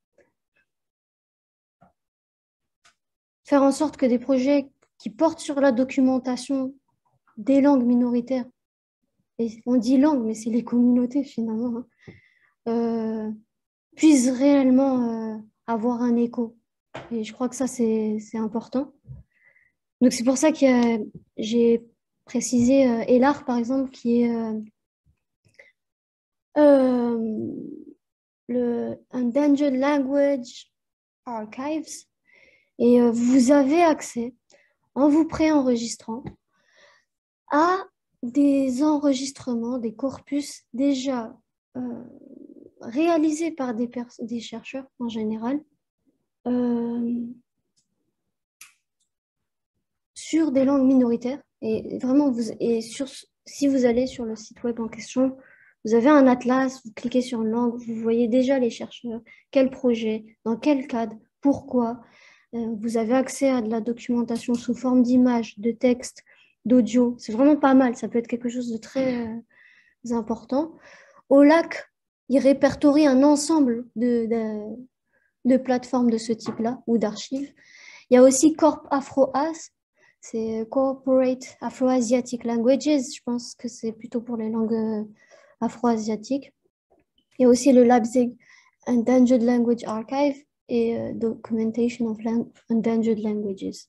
Faire en sorte que des projets qui portent sur la documentation des langues minoritaires, et on dit langue, mais c'est les communautés finalement, hein, euh, puissent réellement euh, avoir un écho. Et je crois que ça, c'est c'est important. Donc, c'est pour ça que euh, j'ai précisé euh, ELAR, par exemple, qui est euh, euh, le Endangered Language Archives. Et euh, vous avez accès, en vous préenregistrant, à des enregistrements, des corpus déjà euh, réalisés par des, pers- des chercheurs en général, euh, sur des langues minoritaires. Et vraiment, vous, et sur, si vous allez sur le site web en question, vous avez un atlas, vous cliquez sur une langue, vous voyez déjà les chercheurs, quel projet, dans quel cadre, pourquoi. Euh, vous avez accès à de la documentation sous forme d'images, de textes, d'audio. C'est vraiment pas mal, ça peut être quelque chose de très euh, important. Au lac, il répertorie un ensemble de, de, de plateformes de ce type-là ou d'archives. Il y a aussi Corp Afro-As, c'est Corporate Afro-Asiatic Languages, je pense que c'est plutôt pour les langues afro-asiatiques. Il y a aussi le Leipzig Endangered Language Archive et euh, Documentation of Lang Endangered Languages,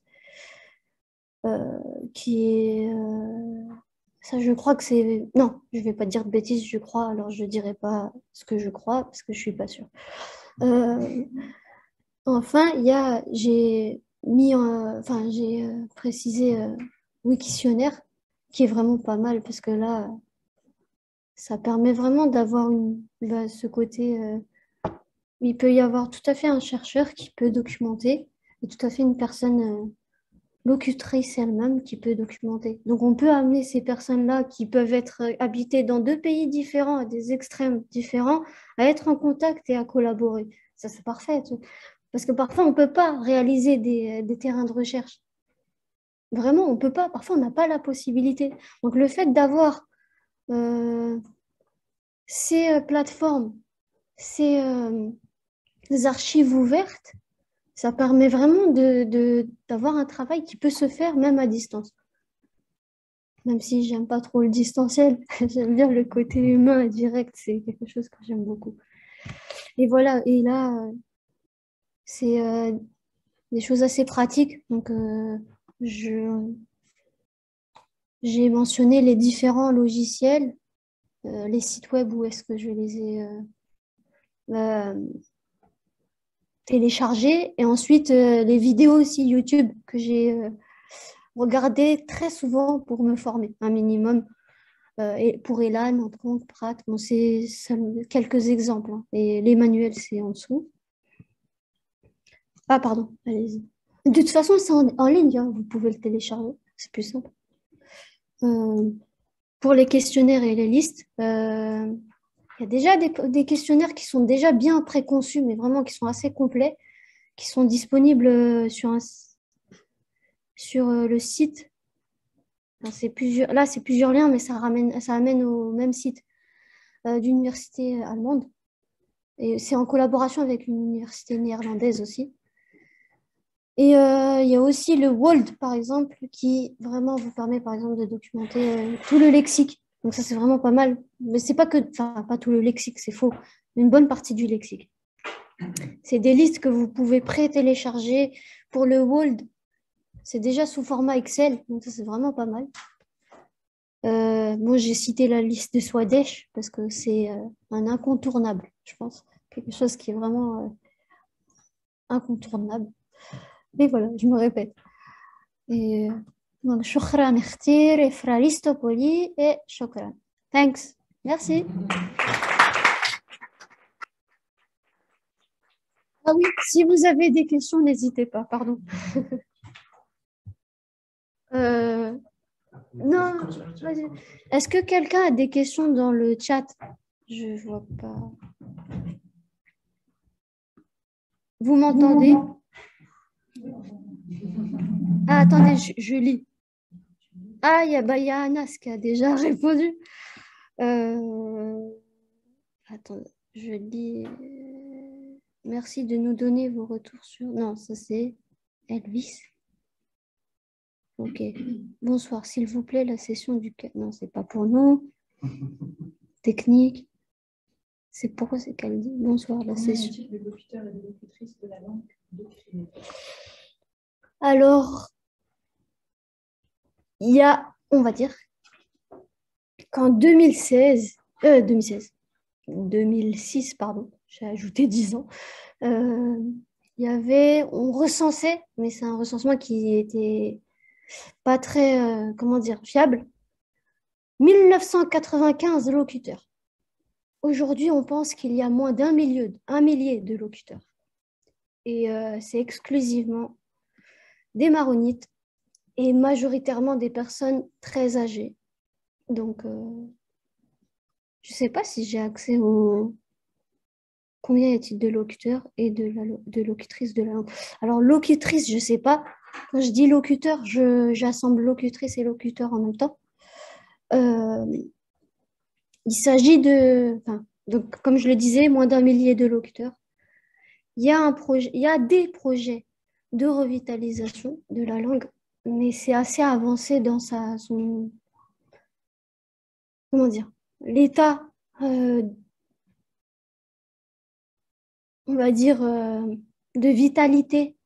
euh, qui est... Euh, ça, je crois que c'est... Non, je ne vais pas dire de bêtises, je crois, alors je ne dirai pas ce que je crois, parce que je ne suis pas sûre. Euh, enfin, il y a... J'ai mis... en- Enfin, j'ai euh, précisé euh, Wiktionnaire, qui est vraiment pas mal, parce que là, ça permet vraiment d'avoir une... bah, ce côté... euh, il peut y avoir tout à fait un chercheur qui peut documenter, et tout à fait une personne... euh, locutrice elle-même qui peut documenter. Donc, on peut amener ces personnes-là qui peuvent être euh, habitées dans deux pays différents, à des extrêmes différents, à être en contact et à collaborer. Ça, c'est parfait. tu- Parce que parfois, on ne peut pas réaliser des, des terrains de recherche. Vraiment, on ne peut pas. Parfois, on n'a pas la possibilité. Donc, le fait d'avoir euh, ces euh, plateformes, ces euh, archives ouvertes, ça permet vraiment de, de- d'avoir un travail qui peut se faire même à distance. Même si j'aime pas trop le distanciel, j'aime bien le côté humain et direct, c'est quelque chose que j'aime beaucoup. Et voilà, et là, euh, c'est euh, des choses assez pratiques. Donc, euh, je, j'ai mentionné les différents logiciels, euh, les sites web où est-ce que je les ai euh, euh, téléchargés, et ensuite euh, les vidéos aussi YouTube que j'ai euh, regardées très souvent pour me former, un minimum. Euh, et pour Elan, entre autres, Prat, bon, c'est seul- quelques exemples, hein. Et les manuels, c'est en dessous. Ah, pardon, allez-y. De toute façon, c'est en, en ligne, hein, vous pouvez le télécharger, c'est plus simple. Euh, pour les questionnaires et les listes, euh, il y a déjà des, des questionnaires qui sont déjà bien préconçus, mais vraiment qui sont assez complets, qui sont disponibles euh, sur, un, sur euh, le site. Enfin, c'est plusieurs, là, c'est plusieurs liens, mais ça ramène, ça amène au même site euh, d'université allemande. Et c'est en collaboration avec une université néerlandaise aussi. Et euh, il y a aussi le WOLD, par exemple, qui vraiment vous permet, par exemple, de documenter euh, tout le lexique. Donc ça, c'est vraiment pas mal. Mais c'est pas que, enfin, pas tout le lexique, c'est faux. Une bonne partie du lexique. C'est des listes que vous pouvez pré-télécharger. Pour le WOLD, c'est déjà sous format Excel. Donc ça, c'est vraiment pas mal. Euh, moi, j'ai cité la liste de Swadesh parce que c'est euh, un incontournable, je pense. Quelque chose qui est vraiment euh, incontournable. Et voilà, je me répète. Et donc, shukran كثير Efraristopoli et shukran. Thanks. Merci. Ah oui, si vous avez des questions, n'hésitez pas, pardon. Euh, non, vas-y. Est-ce que quelqu'un a des questions dans le chat? Je vois pas. Vous m'entendez? Ah, attendez, je, je lis. Ah, il y a, bah, il y a Anas qui a déjà répondu. Euh, Attends, je lis. Merci de nous donner vos retours sur... Non, ça c'est Elvis. Ok. Bonsoir, s'il vous plaît, la session du... Non, c'est pas pour nous. Technique. C'est pourquoi c'est qu'elle dit bonsoir, la session. De locuteur et de locutrice de la langue décriée. Alors, il y a, on va dire, qu'en deux mille seize, euh, deux mille seize, deux mille six, pardon, j'ai ajouté dix ans, euh, il y avait, on recensait, mais c'est un recensement qui était pas très, euh, comment dire, fiable, mille neuf cent quatre-vingt-quinze locuteurs. Aujourd'hui, on pense qu'il y a moins d'un millier, un millier de locuteurs. Et euh, c'est exclusivement des maronites et majoritairement des personnes très âgées. Donc, euh, je ne sais pas si j'ai accès au combien y a-t-il de locuteurs et de, la, de locutrices de la langue. Alors, locutrice, je ne sais pas. Quand je dis locuteur, je, j'assemble locutrice et locuteur en même temps. Euh, il s'agit de, enfin, donc, comme je le disais, moins d'un millier de locuteurs. Il y a un projet, il y a des projets de revitalisation de la langue, mais c'est assez avancé dans sa, son, comment dire, l'état, euh, on va dire, euh, de vitalité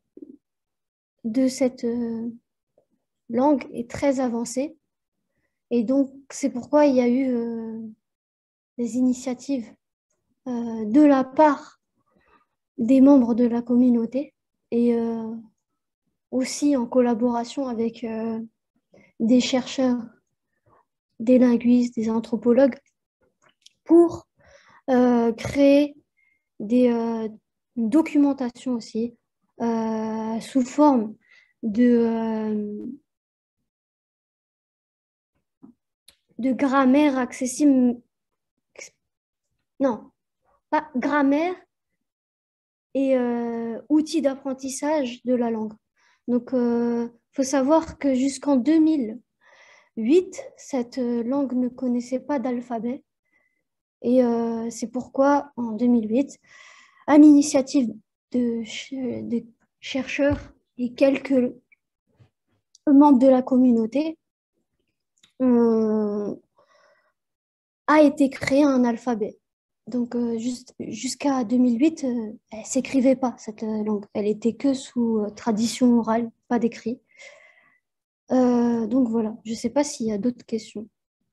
de cette euh, langue est très avancé. Et donc, c'est pourquoi il y a eu euh, des initiatives euh, de la part des membres de la communauté et euh, aussi en collaboration avec euh, des chercheurs, des linguistes, des anthropologues pour euh, créer des euh, une documentation aussi euh, sous forme de, euh, de grammaire accessible. Non, pas grammaire et euh, outils d'apprentissage de la langue. Donc, il euh, faut savoir que jusqu'en deux mille huit, cette euh, langue ne connaissait pas d'alphabet. Et euh, c'est pourquoi, en deux mille huit, à l'initiative de, de chercheurs et quelques membres de la communauté, on a été créé un alphabet. Donc, euh, juste, jusqu'à deux mille huit, euh, elle ne s'écrivait pas, cette euh, langue. Elle était que sous euh, tradition orale, pas d'écrit. Euh, donc, voilà. Je ne sais pas s'il y a d'autres questions.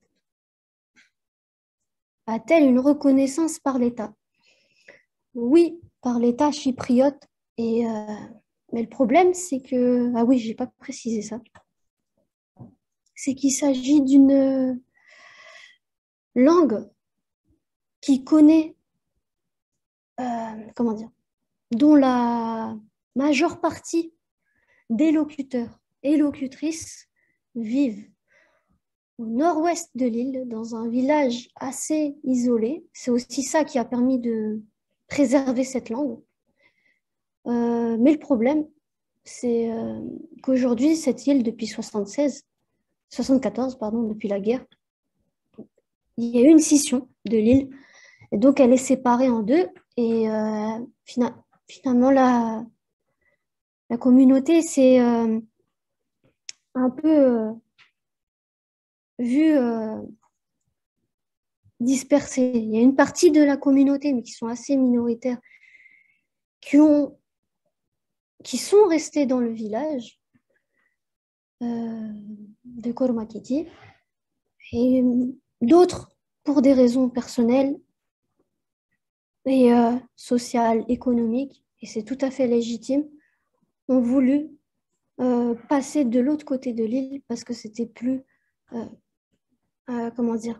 A-t-elle une reconnaissance par l'État? Oui, par l'État chypriote. Et, euh, mais le problème, c'est que... Ah oui, je n'ai pas précisé ça. C'est qu'il s'agit d'une langue qui connaît, euh, comment dire, dont la majeure partie des locuteurs et locutrices vivent au nord-ouest de l'île, dans un village assez isolé. C'est aussi ça qui a permis de préserver cette langue. Euh, mais le problème, c'est euh, qu'aujourd'hui, cette île, depuis soixante-seize, soixante-quatorze, pardon, depuis la guerre, il y a eu une scission de l'île. Et donc, elle est séparée en deux. Et euh, fina- finalement, la, la communauté s'est euh, un peu euh, vue euh, dispersée. Il y a une partie de la communauté, mais qui sont assez minoritaires, qui, ont, qui sont restés dans le village euh, de Kormakiti. Et d'autres, pour des raisons personnelles et euh, sociales, économiques, et c'est tout à fait légitime, ont voulu euh, passer de l'autre côté de l'île parce que c'était plus, euh, euh, comment dire,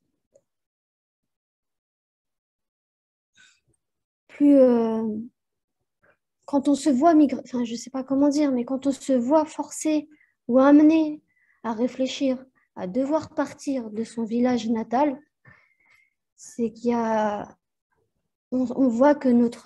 plus, euh, quand on se voit migrer, enfin je sais pas comment dire, mais quand on se voit forcé ou amené à réfléchir, à devoir partir de son village natal, c'est qu'il y a, on, on voit que notre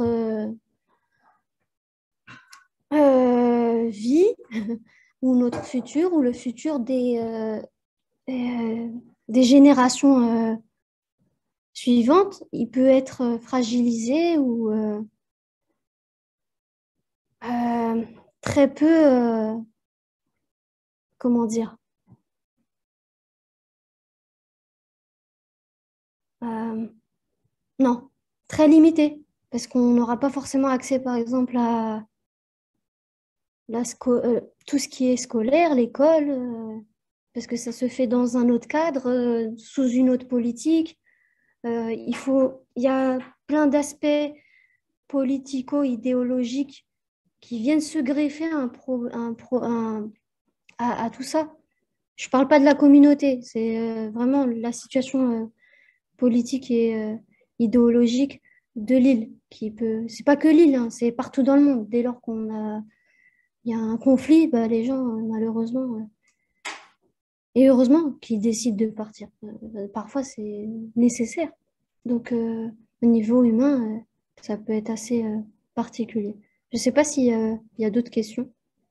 euh, vie ou notre futur ou le futur des, euh, euh, des générations euh, suivantes, il peut être fragilisé ou euh, euh, très peu, euh, comment dire, euh, non, très limité, parce qu'on n'aura pas forcément accès, par exemple, à la sco- euh, tout ce qui est scolaire, l'école, euh, parce que ça se fait dans un autre cadre, euh, sous une autre politique. Euh, il faut, il y a plein d'aspects politico-idéologiques qui viennent se greffer un pro- un pro- un- à, à tout ça. Je ne parle pas de la communauté, c'est euh, vraiment la situation euh, politique et euh, idéologique de l'île qui peut. C'est pas que l'île, hein, c'est partout dans le monde. Dès lors qu'on a, il y a un conflit, bah, les gens, euh, malheureusement, euh, Et heureusement qu'ils décident de partir. Euh, parfois, c'est nécessaire. Donc, euh, au niveau humain, euh, ça peut être assez euh, particulier. Je ne sais pas s'il y a, il y a d'autres questions.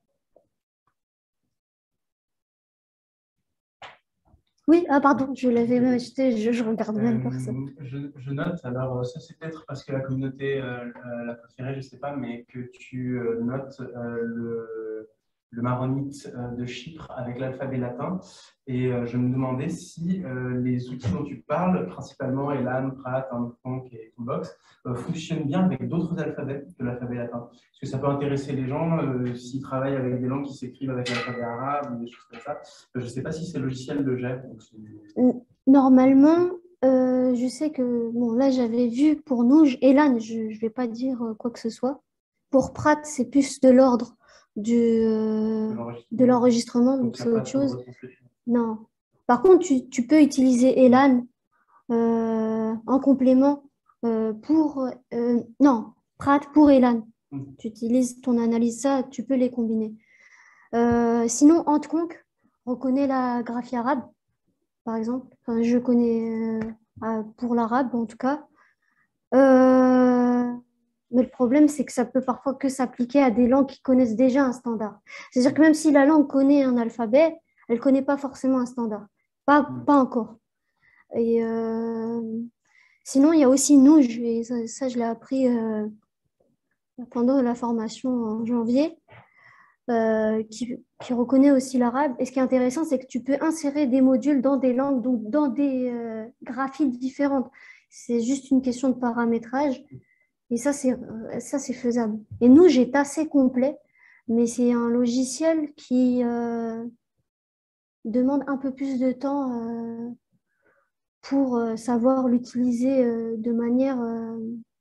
Oui, ah pardon, je l'avais même acheté, je, je regarde même personne. Euh, je, je note, alors ça c'est peut-être parce que la communauté euh, euh, l'a préférée, je ne sais pas, mais que tu euh, notes euh, le, le maronite euh, de Chypre avec l'alphabet latin. Et euh, je me demandais si euh, les outils dont tu parles, principalement Elan, Pratt, Handponk et Toolbox, euh, fonctionnent bien avec d'autres alphabets que l'alphabet latin. Parce que ça peut intéresser les gens euh, s'ils travaillent avec des langues qui s'écrivent avec l'alphabet arabe ou des choses comme ça. Je ne sais pas si ces logiciels le gèrent. Donc c'est- Normalement, euh, je sais que, bon, là, j'avais vu pour nous, Elan, je ne vais pas dire euh, quoi que ce soit. Pour Pratt, c'est plus de l'ordre du, euh, de de l'enregistrement. l'enregistrement, donc Donc, il n'y c'est a pas autre trop de chose. retranscription. Non. Par contre, tu, tu peux utiliser Elan euh, en complément euh, pour... euh, non, Pratt pour Elan. Mm. Tu utilises ton analyse, ça, tu peux les combiner. Euh, sinon, Handconc reconnaît la graphie arabe, par exemple. Enfin, je connais euh, ah, pour l'arabe, en tout cas. Euh, mais le problème, c'est que ça peut parfois que s'appliquer à des langues qui connaissent déjà un standard. C'est-à-dire que même si la langue connaît un alphabet, elle ne connaît pas forcément un standard. Pas, Mm. pas encore. Et euh, sinon, il y a aussi Nouj, et ça, ça, je l'ai appris euh, pendant la formation en janvier, euh, qui, qui reconnaît aussi l'arabe. Et ce qui est intéressant, c'est que tu peux insérer des modules dans des langues, donc dans des euh, graphies différentes. C'est juste une question de paramétrage. Et ça, c'est euh, ça, c'est faisable. Et nous, j'ai assez complet, mais c'est un logiciel qui euh, demande un peu plus de temps euh, pour euh, savoir l'utiliser euh, de manière euh,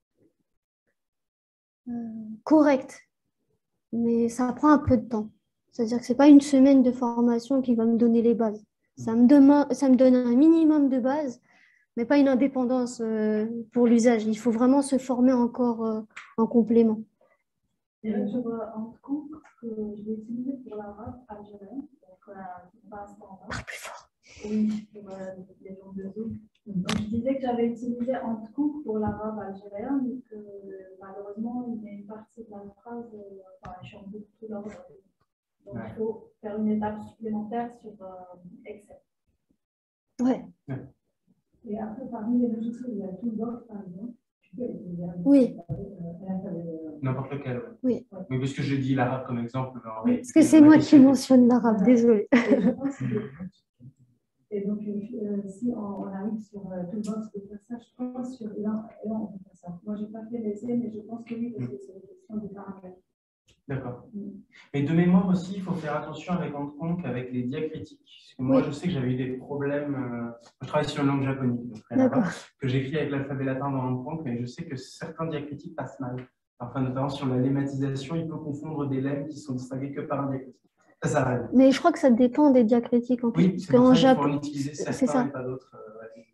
euh, correcte. Mais ça prend un peu de temps. C'est-à-dire que c'est pas une semaine de formation qui va me donner les bases. Ça me, dema- ça me donne un minimum de bases, mais pas une indépendance euh, pour l'usage. Il faut vraiment se former encore euh, en complément. Et là, je me rends compte que je l'ai utilisé pour l'arabe algérien, donc euh, c'est pas un standard. Parle plus fort. Oui, pour euh, les gens de Zoom. Donc, je disais que j'avais utilisé Handcook pour l'arabe algérien, mais que malheureusement, il y a une partie de la phrase, euh, enfin, je suis en bout de tout l'ordre. Donc, il faut faire une étape supplémentaire sur euh, Excel. Ouais. Et après, parmi les logiciels, il y a Toolbox, par exemple. Tu peux utiliser un Oui. N'importe lequel, ouais. Oui. Mais puisque j'ai dit l'arabe comme exemple, en Oui, réalité, parce que c'est ma moi question qui était- mentionne l'arabe, désolée. Et je pense que- et donc, euh, si on, on arrive sur euh, Toolbox de faire ça, je pense sur Elan, Elan, on peut faire ça. Moi, je n'ai pas fait l'essai, mais je pense que oui, parce que c'est une question de paramètres. D'accord. Mm. Mais de mémoire aussi, il faut faire attention avec Handponk, avec les diacritiques. Parce que moi, Oui. je sais que j'avais eu des problèmes. Euh, je travaille sur une langue japonais, donc rien à D'accord. voir, que j'écris avec l'alphabet latin dans Handponk, mais je sais que certains diacritiques passent mal. Enfin, notamment sur la lemmatisation, il peut confondre des lemmes qui sont distinguées que par un diacritique. Ça, ça arrive. Mais je crois que ça dépend des diacritiques en plus. Oui, Parce c'est pour qu'en ça qu'il faut Japon, en utiliser c'est certains ça. et pas d'autres. euh, ouais.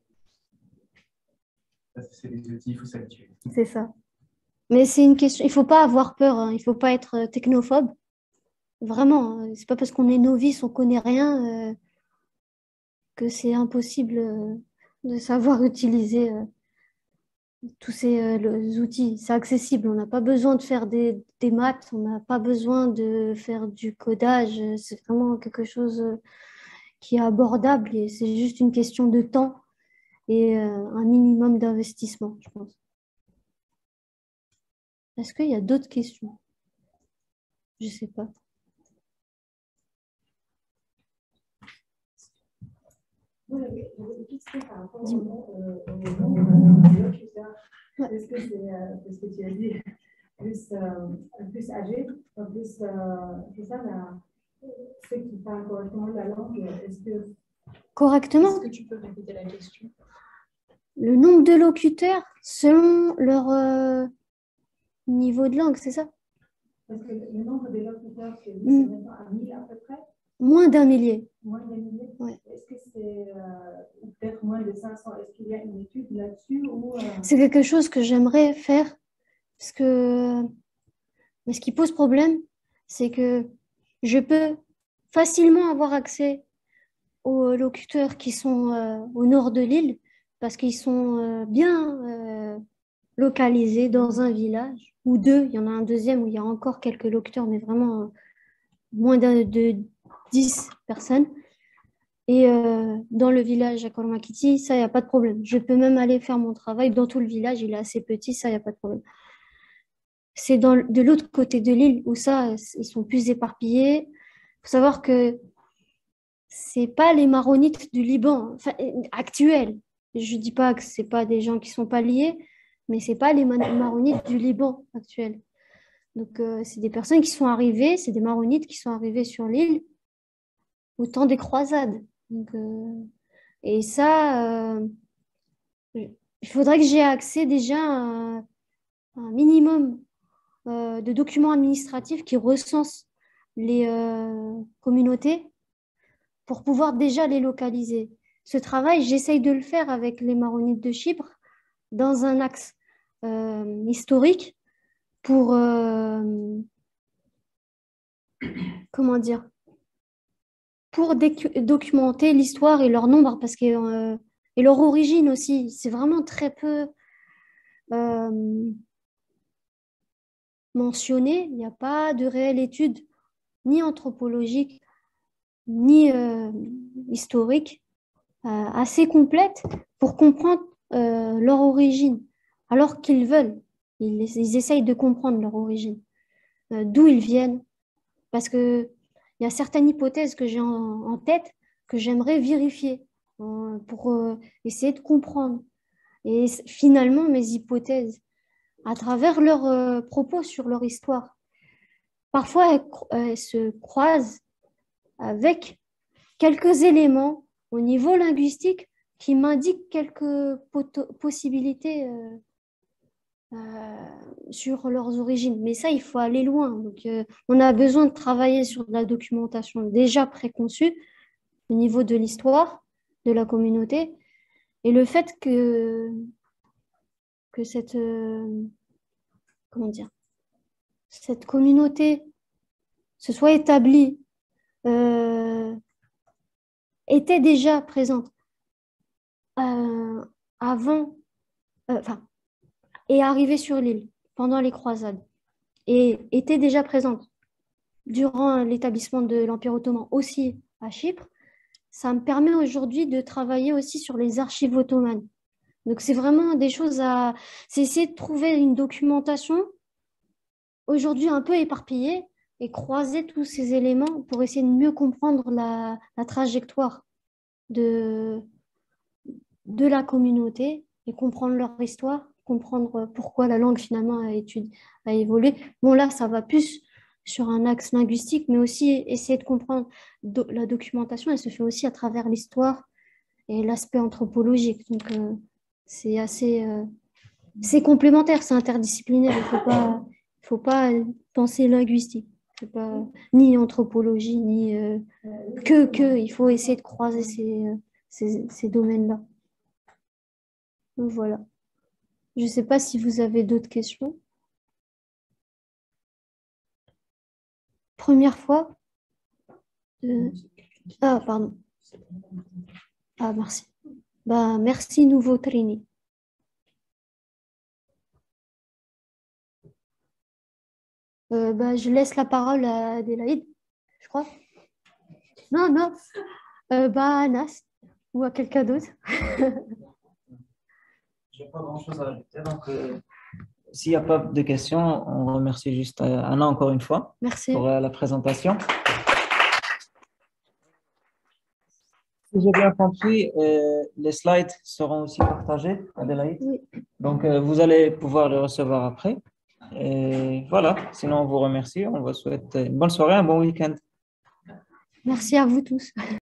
Ça, c'est des outils, il faut s'habituer. C'est ça. Mais c'est une question. Il ne faut pas avoir peur. Hein. Il ne faut pas être euh, technophobe. Vraiment. Hein. C'est pas parce qu'on est novice, on ne connaît rien euh, que c'est impossible euh, de savoir utiliser euh, tous ces euh, le- outils. C'est accessible. On n'a pas besoin de faire des, des maths. On n'a pas besoin de faire du codage. C'est vraiment quelque chose euh, qui est abordable et c'est juste une question de temps et euh, un minimum d'investissement, je pense. Est-ce qu'il y a d'autres questions? Je ne sais pas. Oui, j'avais une question par rapport au Dis-moi. nom euh, au nom de l'occupeur. Ouais. Est-ce que c'est euh, ce que tu as dit, plus, euh, plus âgé, plus, euh, c'est ça, la, ceux qui parlent correctement la langue, est-ce que, Correctement? est-ce que tu peux répéter la question? Le nombre de locuteurs selon leur euh, niveau de langue, c'est ça? Parce que le nombre de locuteurs, c'est Mm. à mille à peu près, Moins d'un millier. moins d'un millier. Ouais. Est-ce que c'est euh, peut-être moins de cinq cents? Est-ce qu'il y a une étude là-dessus ou, euh... C'est quelque chose que j'aimerais faire parce que mais ce qui pose problème, c'est que je peux facilement avoir accès aux locuteurs qui sont euh, au nord de l'île, parce qu'ils sont euh, bien euh, localisés dans un village, ou deux. Il y en a un deuxième où il y a encore quelques locuteurs, mais vraiment euh, moins de, de dix personnes. Et euh, dans le village à Kormakiti, ça, il n'y a pas de problème. Je peux même aller faire mon travail dans tout le village, il est assez petit, ça, il n'y a pas de problème. C'est dans, de l'autre côté de l'île où ça, ils sont plus éparpillés. Il faut savoir que c'est pas les maronites du Liban, enfin, actuels. Je dis pas que c'est pas des gens qui sont pas liés, mais c'est pas les maronites du Liban actuels. Donc, euh, c'est des personnes qui sont arrivées, c'est des maronites qui sont arrivées sur l'île au temps des croisades. Donc, euh, et ça, euh, il faudrait que j'ai accès déjà à un, à un minimum euh, de documents administratifs qui recensent les euh, communautés pour pouvoir déjà les localiser. Ce travail, j'essaye de le faire avec les maronites de Chypre dans un axe euh, historique pour, euh, comment dire, pour documenter l'histoire et leur nombre parce que, euh, et leur origine aussi. C'est vraiment très peu euh, mentionné. Il n'y a pas de réelle étude ni anthropologique ni euh, historique euh, assez complète pour comprendre euh, leur origine, alors qu'ils veulent. Ils, ils essayent de comprendre leur origine, euh, d'où ils viennent, parce qu'il y a certaines hypothèses que j'ai en, en tête que j'aimerais vérifier euh, pour euh, essayer de comprendre. Et finalement, mes hypothèses, à travers leurs euh, propos sur leur histoire, parfois elles, elles se croisent avec quelques éléments au niveau linguistique qui m'indiquent quelques possibilités euh, euh, sur leurs origines. Mais ça, il faut aller loin. Donc, euh, on a besoin de travailler sur de la documentation déjà préconçue au niveau de l'histoire de la communauté et le fait que, que cette, euh, comment dire, cette communauté se soit établie euh, était déjà présente euh, avant, euh, enfin, est arrivée sur l'île pendant les croisades et était déjà présente durant l'établissement de l'Empire ottoman aussi à Chypre, ça me permet aujourd'hui de travailler aussi sur les archives ottomanes. Donc c'est vraiment des choses à... C'est essayer de trouver une documentation aujourd'hui un peu éparpillée et croiser tous ces éléments pour essayer de mieux comprendre la, la trajectoire de, de la communauté et comprendre leur histoire, comprendre pourquoi la langue finalement a, étude, a évolué. Bon là, ça va plus sur un axe linguistique, mais aussi essayer de comprendre do la documentation, elle se fait aussi à travers l'histoire et l'aspect anthropologique. Donc euh, c'est assez... Euh, c'est complémentaire, c'est interdisciplinaire, il ne faut pas, il faut pas penser linguistique. Pas, ni anthropologie, ni euh, que, que, il faut essayer de croiser ces, ces, ces domaines-là. Donc voilà. Je ne sais pas si vous avez d'autres questions. Première fois. Euh... Ah, pardon. Ah, merci. Bah, merci, nouveau Trini. Euh, bah, je laisse la parole à Adélaïde, je crois. Non, non. Euh, bah, Anas ou à quelqu'un d'autre. Je n'ai pas grand-chose à ajouter. Donc, euh, s'il n'y a pas de questions, on remercie juste euh, Anna encore une fois Merci. pour euh, la présentation. Si j'ai bien compris, euh, les slides seront aussi partagés, Adélaïde. Oui. Donc, euh, vous allez pouvoir les recevoir après. Et voilà, sinon on vous remercie. On vous souhaite une bonne soirée, un bon week-end. Merci à vous tous.